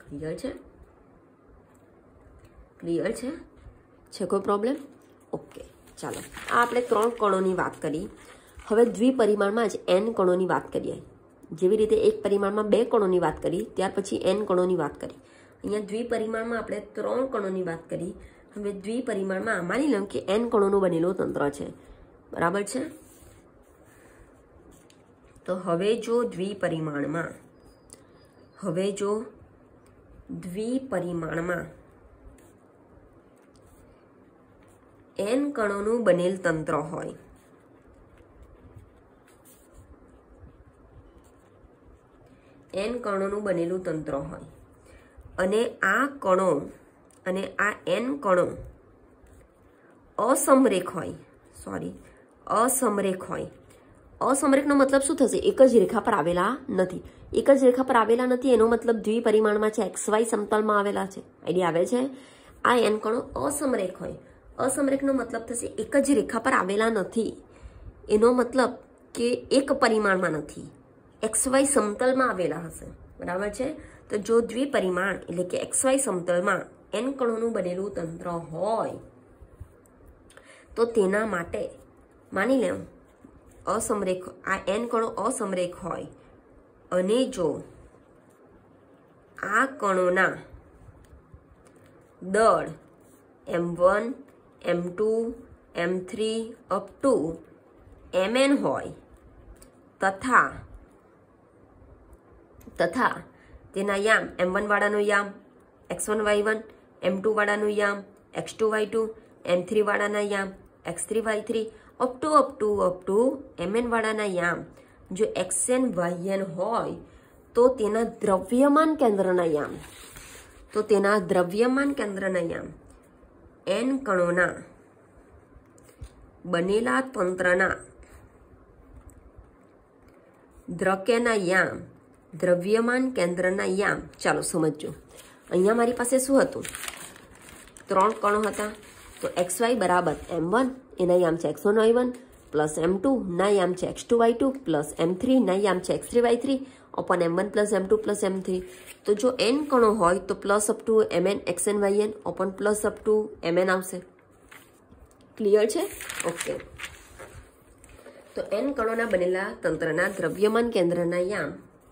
ક્લિયર છે કોઈ પ્રોબ્લેમ? ઓકે, ચાલો આ આપણે ત્રણ કણોની વાત કરી। હવે દ્વિપરિમાણમાં જ n કણોની વાત કરીએ। જેવી રીતે એક પરિમાણમાં 2 કણોની વાત કરી, ત્યાર પછી n કણોની વાત કરી। અહીંયા દ્વિપરિમાણમાં આપણે 3 કણોની વાત કરી। હવે દ્વિપરિમાણમાં માની લો કે n કણોનું બનેલું તંત્ર છે, બરાબર છે। તો હવે જો દ્વિપરિમાણમાં n કણોનું બનેલ તંત્ર હોય, n કણોનું બનેલું તંત્ર હોય અને આ કણો અને આ n કણો અસમરેખ હોય, અસમરેખનો મતલબ શું થશે? એક જ રેખા પર આવેલા નથી। એક જ રેખા પર આવેલા નથી એનો મતલબ દ્વિપરિમાણમાં છે, XY સમતલમાં આવેલા છે। આઈડિયા આવે છે? આ n કણો અસમરેખ હોય, અસમરેખનો મતલબ થશે એક જ રેખા પર આવેલા નથી, એનો મતલબ કે એક પરિમાણમાં નથી, XY સમતલમાં આવેલા હશે, બરાબર છે। તો જો દ્વિપરિમાણ એટલે કે XY સમતલમાં n કણોનું બનેલું તંત્ર હોય તો તેના માટે માની લો અસમરેખ, આ n કણો અસમરેખ હોય અને જો આ કણોના દળ m1 m2 m3 up to mn હોય તથા તેના યામ m1 વાળાનું યામ x1 y1, m2 વાળાનું યામ x2 y2, m3 વાળાના યામ x3 y3 up to mn વાળાના યામ જો xn yn હોય તો તેના દ્રવ્યમાન કેન્દ્રના યામ n કણોના બનેલા તંત્રના દ્રવ્યના યામ, દ્રવ્યમાન કેન્દ્રના યામ। ચાલો સમજો, અહીંયા મારી પાસે શું હતું? 3 કણો હતા। તો XY બરાબર m1 એના યામ છે x1 y1 પ્લસ m2 ના યામ છે x2 y2 પ્લસ m3 ના યામ છે x3 y3 open m1 plus m2 plus m3। તો જો n કણો હોય તો plus up to mn xn yn upon plus up to mn આવશે। ક્લિયર છે? ઓકે, તો n કણોના બનેલા તંત્રના દ્રવ્યમાન કેન્દ્રના યામ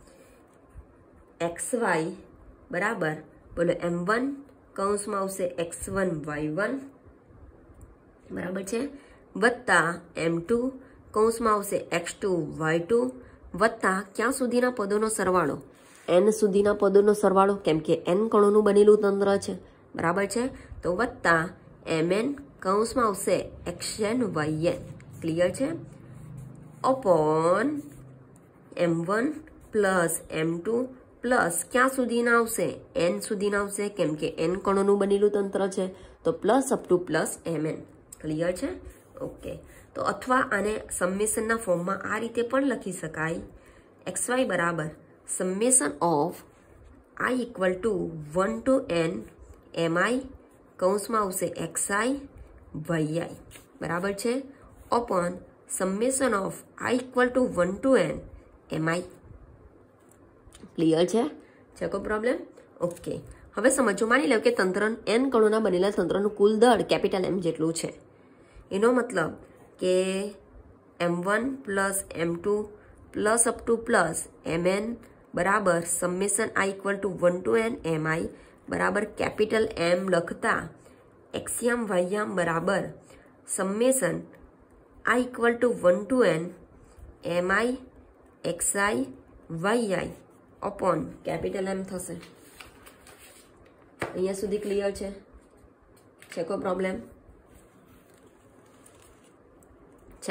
XY બરાબર બોલો m1 કૌંસમાં આવશે x1 y1 બરાબર છે વત્તા m2 કૌંસમાં આવશે x2 y2 વત્તા ક્યાં સુધીના પદોનો સરવાળો? n સુધીના પદોનો સરવાળો, કેમ કે n કણોનું બનેલું તંત્ર છે, બરાબર છે। તો વત્તા mn કૌંસમાં આવશે xn yn, ક્લિયર છે, upon m1 plus m2 plus ક્યાં સુધીના આવશે? n સુધીના આવશે, કેમ કે n કણોનું બનેલું તંત્ર છે, તો plus up to plus mn। Clear છે? ઓકે, તો અથવા આને સમેશનના ફોર્મમાં આ રીતે પણ લખી શકાય, XY બરાબર summation of I equal to 1 to n mi કૌંસમાં આવશે xi yi બરાબર છે upon summation of I equal to 1 to n mi। Clear છે કોઈ પ્રોબ્લેમ? ઓકે, હવે સમજો, માની લો કે તંત્ર n કણોના બનેલા તંત્રનું કુલ દળ કેપિટલ M જેટલું છે, એનો મતલબ કે m1 plus m2 plus up to plus mn બરાબર summation I equal to 1 to n mi બરાબર કેપિટલ M લખતા xયામ yયામ બરાબર summation I equal to 1 to n mi xi yi upon capital M થશે। અહીંયા સુધી ક્લિયર છે કોઈ પ્રોબ્લેમ?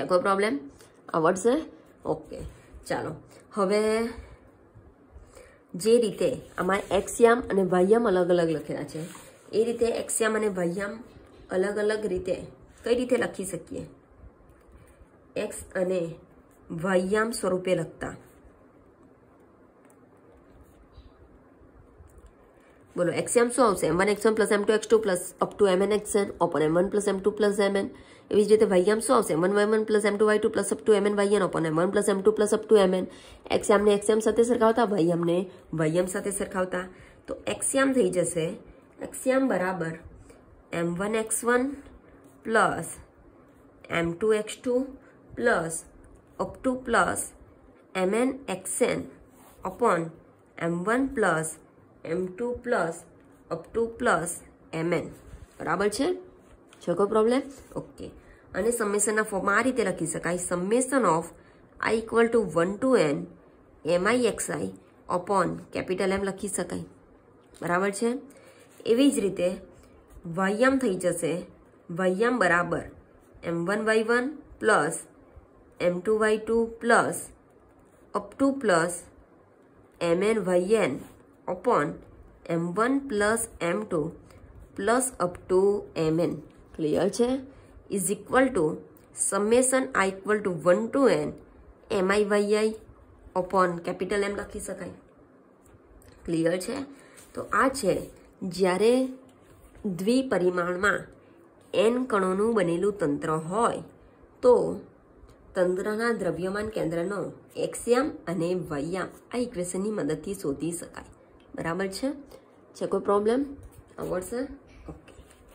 આવડશે? ઓકે, ચાલો હવે જે રીતે અમારે એક્સયામ અને વાયયામ અલગ અલગ લખેલા છે એ રીતે એક્સયામ અને વાયયામ અલગ અલગ રીતે કઈ રીતે લખી શકીએ? એક્સ અને વાયયામ સ્વરૂપે લખતા બોલો એક્સયામ શું આવશે? m1 x1 plus m2 x2 plus up to mn xn upon m1 plus m2 plus mn. એવી જ રીતે વાયયામ શું આવશે? m1 y1 plus m2 y2 plus up to mn yn upon m1 plus m2 plus up to mn. એક્સયામ ને એક્સયામ સાથે સરખાવતા, વાયયામ ને વાયયામ સાથે સરખાવતા. તો એક્સયામ થઈ જશે એક્સયામ બરાબર m1 x1 plus m2 x2 plus up to plus mn xn upon m1 plus m2 plus up to plus mn. બરાબર છે? છે કોઈ પ્રોબ્લેમ? ઓકે. અને સમેશનના ફોર્મમાં આ રીતે લખી શકાય, summation of i equal to 1 to n mixi upon capital M લખી શકાય. બરાબર છે? એવી જ રીતે વાયયામ થઈ જશે વાયયામ બરાબર m1 y1 plus m2 y2 plus up to plus mn yn upon m1 plus m2 plus up to mn. Clear છે? Is equal to summation i equal to 1 to n miyi upon capital M લખી શકાય. Clear છે? તો આ છે જ્યારે દ્વિપરિમાણમાં n કણોનું બનેલું તંત્ર હોય તો તંત્રના દ્રવ્યમાન કેન્દ્રનો એક્સયામ અને વાયયામ આ ઇક્વેશનની મદદથી શોધી શકાય. બરાબર છે? છે કોઈ પ્રોબ્લેમ? આવડશે? ઓકે.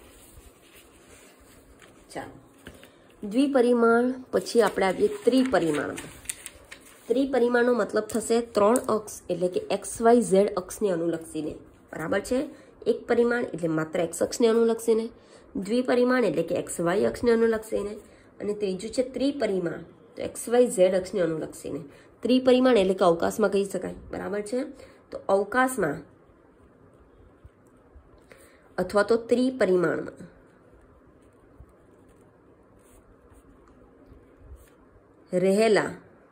ચાલો, દ્વિપરિમાણ પછી આપણે આવીએ ત્રિપરિમાણમાં. ત્રિપરિમાણનો મતલબ થશે 3 અક્ષ એટલે કે XYZ અક્ષને અનુલક્ષીને. બરાબર છે? એક પરિમાણ એટલે માત્ર x અક્ષને અનુલક્ષીને, દ્વિપરિમાણ એટલે કે XY અક્ષને અનુલક્ષીને, અને ત્રીજું છે ત્રિપરિમાણ તો XYZ અક્ષને અનુલક્ષીને. ત્રિપરિમાણ એટલે કે અવકાશમાં કહી શકાય. બરાબર છે? તો અવકાશમાં અથવા તો ત્રિપરિમાણમાં રહેલા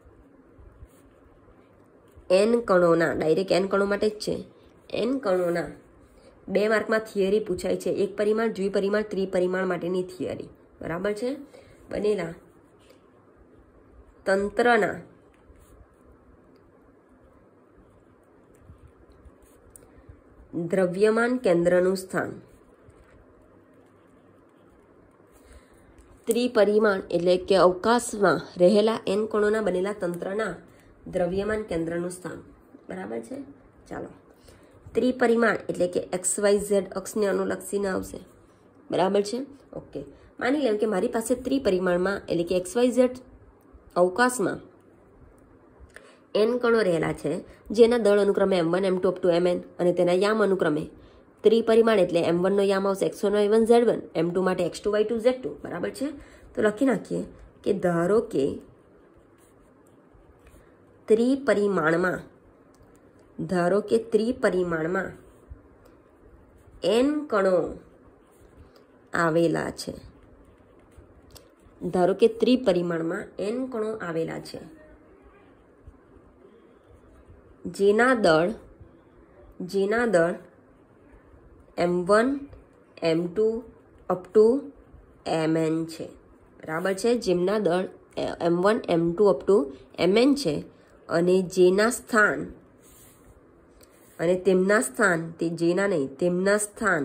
n કણોના, ડાયરેક્ટ n કણો માટે જ છે, n કણોના 2 માર્કમાં થિયરી પૂછાય છે, એક પરિમાણ, દ્વિપરિમાણ, ત્રિપરિમાણ માટેની થિયરી. બરાબર છે? બનેલા તંત્રના દ્રવ્યમાન કેન્દ્રનું સ્થાન. ત્રિપરિમાણ એટલે કે અવકાશમાં રહેલા n કણોના બનેલા તંત્રના દ્રવ્યમાન કેન્દ્રનું સ્થાન. બરાબર છે? ચાલો, ત્રિપરિમાણ એટલે કે XYZ અક્ષને અનુલક્ષીને આવશે. બરાબર છે? ઓકે. માની લેવું કે મારી પાસે ત્રિપરિમાણમાં એટલે કે XYZ અવકાશમાં n કણો રહેલા છે જેના દળ અનુક્રમે m1 m2 up to mn અને તેના યામ અનુક્રમે ત્રિપરિમાણ એટલે m1 નો યામ આવશે x1 y1 z1, m2 માટે x2 y2 z2. બરાબર છે? તો લખી નાખીએ કે ધારો કે ત્રિપરિમાણમાં n કણો આવેલા છે. ધારો કે ત્રિપરિમાણમાં n કણો આવેલા છે જેના દળ m1 m2 up to mn છે. બરાબર છે? જેમના દળ m1 m2 up to mn છે અને જેના સ્થાન અને તેમના સ્થાન તે જેના નહીં તેમના સ્થાન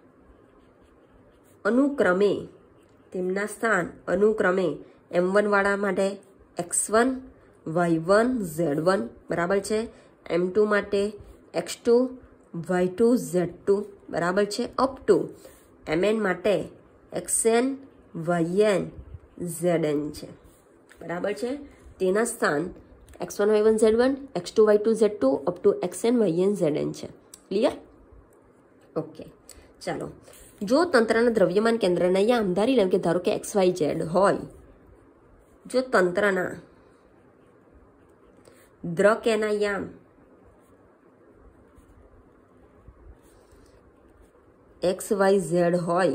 અનુક્રમે m1 વાળા માટે x1 y1 z1. બરાબર છે? m2 માટે x2 y2 z2. બરાબર છે? અપ ટુ mn માટે xn yn zn છે. બરાબર છે? તેના સ્થાન x1 y1 z1, x2 y2 z2 up to xn yn zn છે. ક્લિયર? ઓકે. ચાલો, જો તંત્રના દ્રવ્યમાન કેન્દ્રના યામ ધારી લેમ કે ધારો કે XYZ હોય, જો તંત્રના દ્રકેના યામ XYZ હોય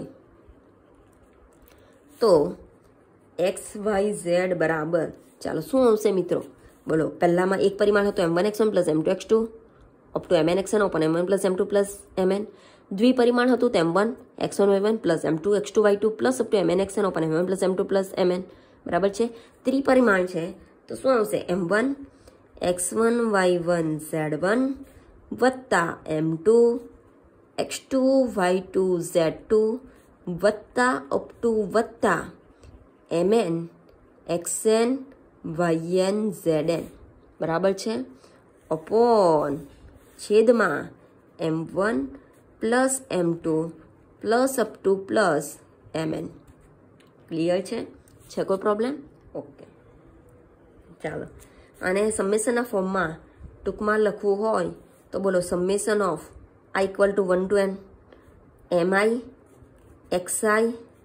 તો XYZ બરાબર, ચાલો શું આવશે મિત્રો? બોલો, પહેલામાં એક પરિમાણ હતો m1 x1 plus m2 x2 up two mn xn upon m1 plus m2 plus mn. દ્વિપરિમાણ હતું તો m1 x1 y1 plus m2 x2 y2 plus up to mn xn upon m1 plus m2 plus mn. બરાબર છે. ત્રિપરિમાણ છે તો શું આવશે? m1 x1 y1 z1 વત્તા m2 x2 y2 z2 વત્તા અપ ટુ વત્તા mn xn yn zn. બરાબર છે. અપોન છેદમાં m1 plus m2 plus up to plus mn. Clear છે કોઈ પ્રોબ્લેમ? ઓકે, ચાલો. અને સમેશનના ફોર્મમાં ટૂંકમાં લખવું હોય તો બોલો, summation of i equal to 1 to n mi xi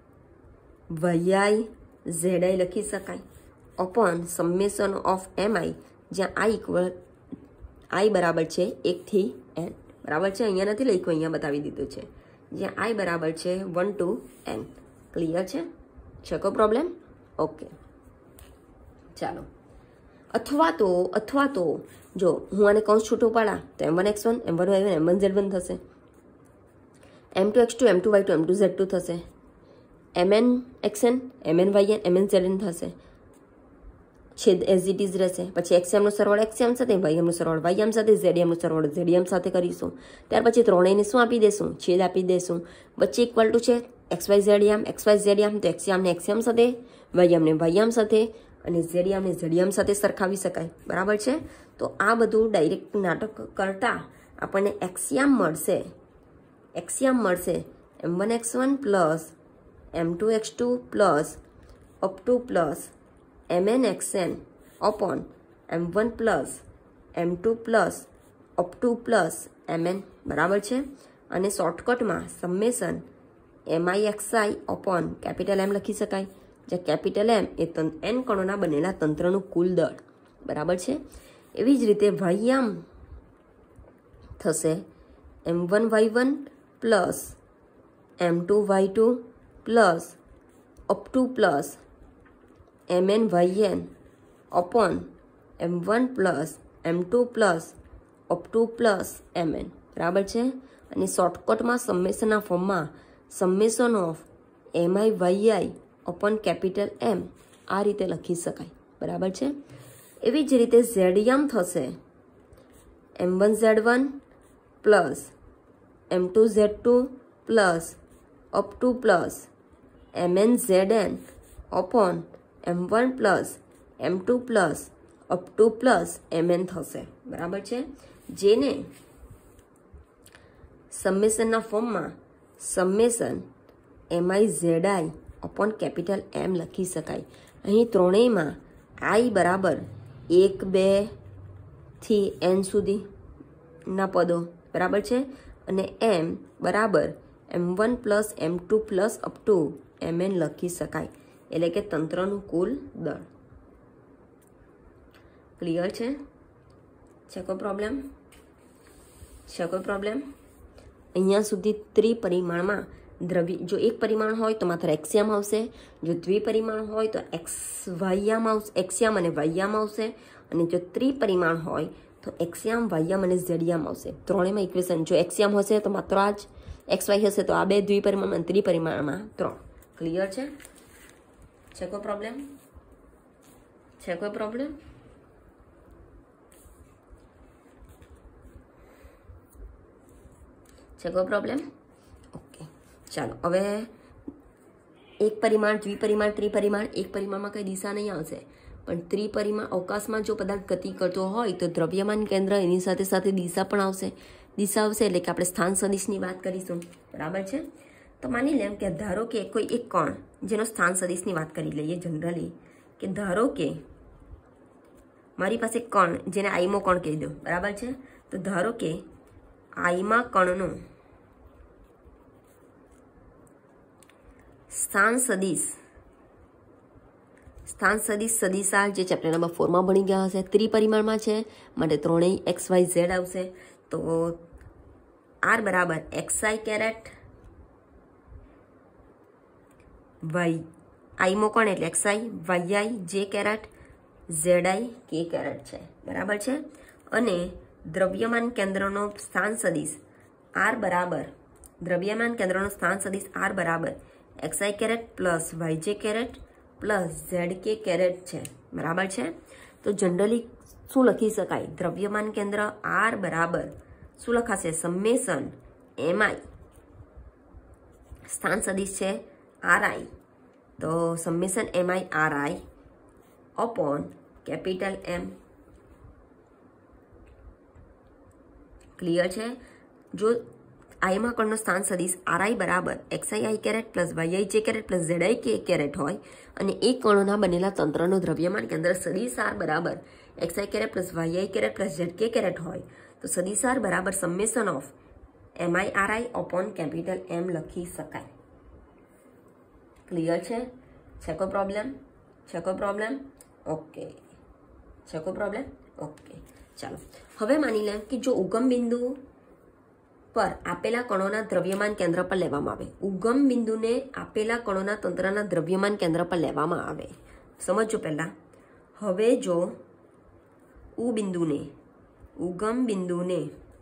yi zi લખી શકાય અપોન સમેશન ઓફ mi, જ્યાં i બરાબર છે 1 થી n. બરાબર છે. અહીંયા નથી લખ્યું, અહીંયા બતાવી દીધું છે, જ્યાં i બરાબર છે 1 ટુ n. ક્લિયર છે કોઈ પ્રોબ્લેમ? ઓકે, ચાલો. અથવા તો જો હું આને કૌંસ છૂટો પાડા તો m1 x1 m1 y1 m1 z1 થશે, m2 x2 m2 y2 m2 z2 થશે, mn xn mn yn mn zn થશે. છેદ એઝ ઇટ ઇઝ રહેશે. પછી xm નો સરવાળો xm સાથે, ym નો સરવાળો ym સાથે, zm નો સરવાળો zm સાથે કરીશું. ત્યાર પછી ત્રણેયને શું આપી દેશું? છેદ આપી દેશું. વચ્ચે ઇક્વલ ટુ છે xy zm તો xm ને xm સાથે, ym ને ym સાથે અને zm ને zm સાથે સરખાવી શકાય. બરાબર છે. તો આ બધું ડાયરેક્ટ નાટક કરતા આપણને એક્સિયામ મળશે m1 x1 plus m2 x2 plus up to plus mn xn upon m1 plus m2 plus up to plus mn. બરાબર છે. અને શોર્ટકટમાં summation mi xi upon capital m લખી શકાય, જ્યાં કેપિટલ m એ n કણોના બનેલા તંત્રનું કુલ દળ. બરાબર છે. એવી જ રીતે વાયામ થશે m1 y1 plus m2 y2 plus up to plus mn yn upon m1 plus m2 plus up to plus mn. બરાબર છે. અને શોર્ટકટમાં સમેશનના ફોર્મમાં summation of mi yi upon capital m આ રીતે લખી શકાય. બરાબર છે. એવી જ રીતે zm થશે m1 z1 plus m2 z2 plus up to plus mn zn upon m1 plus m2 plus up to plus mn થશે. બરાબર છે. જેને સમેશનના ફોર્મમાં summation mi zi upon capital m લખી શકાય. અહીં ત્રણેયમાં i બરાબર 1 2 થી n સુધીના પદો. બરાબર છે. અને m બરાબર m1 plus m2 plus up to mn લખી શકાય, એટલે કે તંત્રનું કુલ દળ. ક્લિયર છે કોઈ પ્રોબ્લેમ? અહીંયા સુધી ત્રિપરિમાણમાં દ્રવ્ય, જો એક પરિમાણ હોય તો માત્ર એક્સિયામ આવશે, જો દ્વિપરિમાણ હોય તો એક્સિયામ અને વાયામ આવશે, અને જો ત્રિપરિમાણ હોય તો એક્સિયામ વાયામ અને ઝેડિયામ આવશે. ત્રણેયમાં ઇક્વેશન, જો એક્સિયામ હશે તો માત્ર આ જ, એક્સ વાય હશે તો આ બે દ્વિપરિમાણમાં, ત્રિપરિમાણમાં 3. ક્લિયર છે કોઈ પ્રોબ્લેમ? ઓકે, ચાલો. હવે એક પરિમાણ, દ્વિપરિમાણ, ત્રિપરિમાણ. એક પરિમાણમાં કઈ દિશા નહીં આવશે, પણ ત્રિપરિમાણ અવકાશમાં જો પદાર્થ ગતિ કરતો હોય તો દ્રવ્યમાન કેન્દ્ર એની સાથે સાથે દિશા પણ આવશે. દિશા આવશે એટલે કે આપણે સ્થાન સદિશની વાત કરીશું. બરાબર છે. તો માની લેમ કે ધારો કે કોઈ એક કણ, જેનો સ્થાન સદિશની વાત કરી લઈએ જનરલી, કે ધારો કે મારી પાસે કણ, જેને આઈમો કણ કહી દો. બરાબર છે. તો ધારો કે આઈમા કણનું સ્થાન સદિશ સદિશાળ, જે ચેપ્ટર નંબર 4માં ભણી ગયા હશે, ત્રિપરિમાણમાં છે, માટે ત્રણેય એક્સ વાય ઝેડ આવશે. તો આર બરાબર xi કેરેટ વાય, આઈમો કોણ એટલે xi yi j caret zi k caret છે. બરાબર છે. અને દ્રવ્યમાન કેન્દ્રનો સ્થાન સદિશ આર બરાબર દ્રવ્યમાન કેન્દ્રનો સ્થાન સદિશ આર બરાબર XI caret plus YJ caret plus ZK caret છે, બરાબર છે। તો જનરલી શું લખી શકાય? દ્રવ્યમાન કેન્દ્ર આર બરાબર શું લખાશે? સમેશન MI, સ્થાન સદિશ છે RI, તો summation MI RI upon capital M। Clear છે? જો આઈમાં કણનો સ્થાન સદિશ RI બરાબર XI caret plus YIJ caret plus ZIK caret હોય અને એક કણોના બનેલા તંત્રનું દ્રવ્યમાન કેન્દ્ર સદિશ R બરાબર XI caret plus YI caret plus ZK caret હોય તો સદિશ R બરાબર summation of MI RI upon capital M લખી શકાય। ક્લિયર છે? છે કોઈ પ્રોબ્લેમ? છે કોઈ પ્રોબ્લેમ? ઓકે, છે કોઈ પ્રોબ્લેમ? ઓકે, ચાલો હવે માની લે કે જો ઉગમ બિંદુ પર આપેલા કણોના દ્રવ્યમાન કેન્દ્ર પર લેવામાં આવે, ઉગમ બિંદુને આપેલા કણોના તંત્રના દ્રવ્યમાન કેન્દ્ર પર લેવામાં આવે। સમજો પહેલા, હવે જો ઉગમ બિંદુને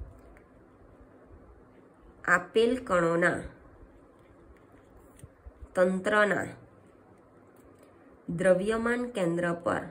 આપેલ કણોના તંત્રના દ્રવ્યમાન કેન્દ્ર પર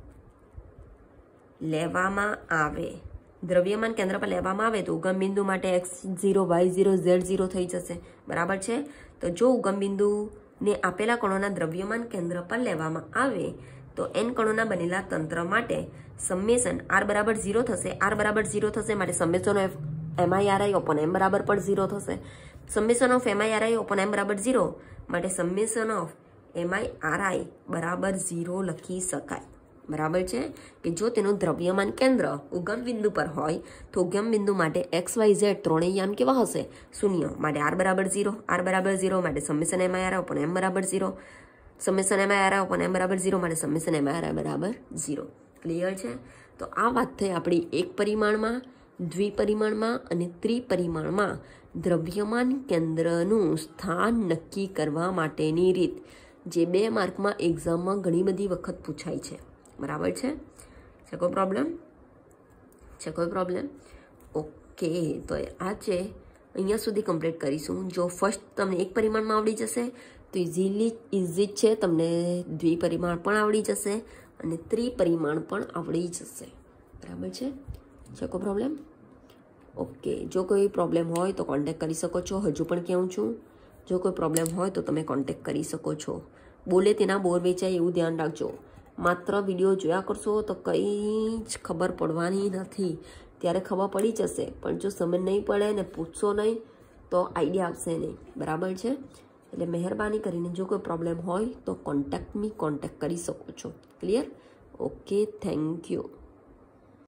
લેવામાં આવે, દ્રવ્યમાન કેન્દ્ર પર લેવામાં આવે તો ઉગમ બિંદુ માટે x0 y0 z0 થઈ જશે, બરાબર છે। તો જો ઉગમ બિંદુને આપેલા કણોના દ્રવ્યમાન કેન્દ્ર પર લેવામાં આવે તો n કણોના બનેલા તંત્ર માટે સમેશન r બરાબર 0 થશે, r બરાબર 0 થશે માટે summation of MI RI upon m બરાબર પણ 0 થશે। Summation of MI RI upon m બરાબર 0 માટે સમેશન ઓફ MI RI બરાબર 0 લખી શકાય, બરાબર છે। કે જો તેનું દ્રવ્યમાન કેન્દ્ર ઉગમ બિંદુ પર હોય તો ઉગમ બિંદુ માટે XYZ ત્રણેય યામ કેવા હશે? શૂન્ય, માટે r બરાબર 0, r બરાબર 0 માટે summation MI RI upon m બરાબર 0, summation MI RI upon m બરાબર 0 માટે સમેશન MI RI બરાબર 0। ક્લિયર છે? તો આ વાત થઈ આપણી એક પરિમાણમાં, દ્વિપરિમાણમાં અને ત્રિપરિમાણમાં દ્રવ્યમાન કેન્દ્રનું સ્થાન નક્કી કરવા માટેની રીત, જે 2 માર્કમાં એક્ઝામમાં ઘણી બધી વખત પૂછાય છે, બરાબર છે। છે કોઈ પ્રોબ્લેમ? છે કોઈ પ્રોબ્લેમ? ઓકે, તો આ છે અહીંયા સુધી કમ્પ્લીટ કરીશું। જો ફર્સ્ટ તમને એક પરિમાણમાં આવડી જશે તો ઇઝી છે, તમને દ્વિપરિમાણ પણ આવડી જશે અને ત્રિપરિમાણ પણ આવડી જશે, બરાબર છે। છે કોઈ પ્રોબ્લેમ? ઓકે, જો કોઈ પ્રોબ્લેમ હોય તો કોન્ટેક્ટ કરી શકો છો, હજુ પણ કહું છું જો કોઈ પ્રોબ્લેમ હોય તો તમે કોન્ટેક્ટ કરી શકો છો। બોલે તેના બોર વેચાય એવું ધ્યાન રાખજો, માત્ર વિડીયો જોયા કરશો તો કંઈ જ ખબર પડવાની નથી, ત્યારે ખબર પડી જશે પણ જો સમજ નહીં પડે ને પૂછશો નહીં તો આઈડિયા આવશે નહીં, બરાબર છે। એટલે મહેરબાની કરીને જો કોઈ પ્રોબ્લેમ હોય તો કોન્ટેક્ટ કરી શકો છો। ક્લિયર? Okay, thank you.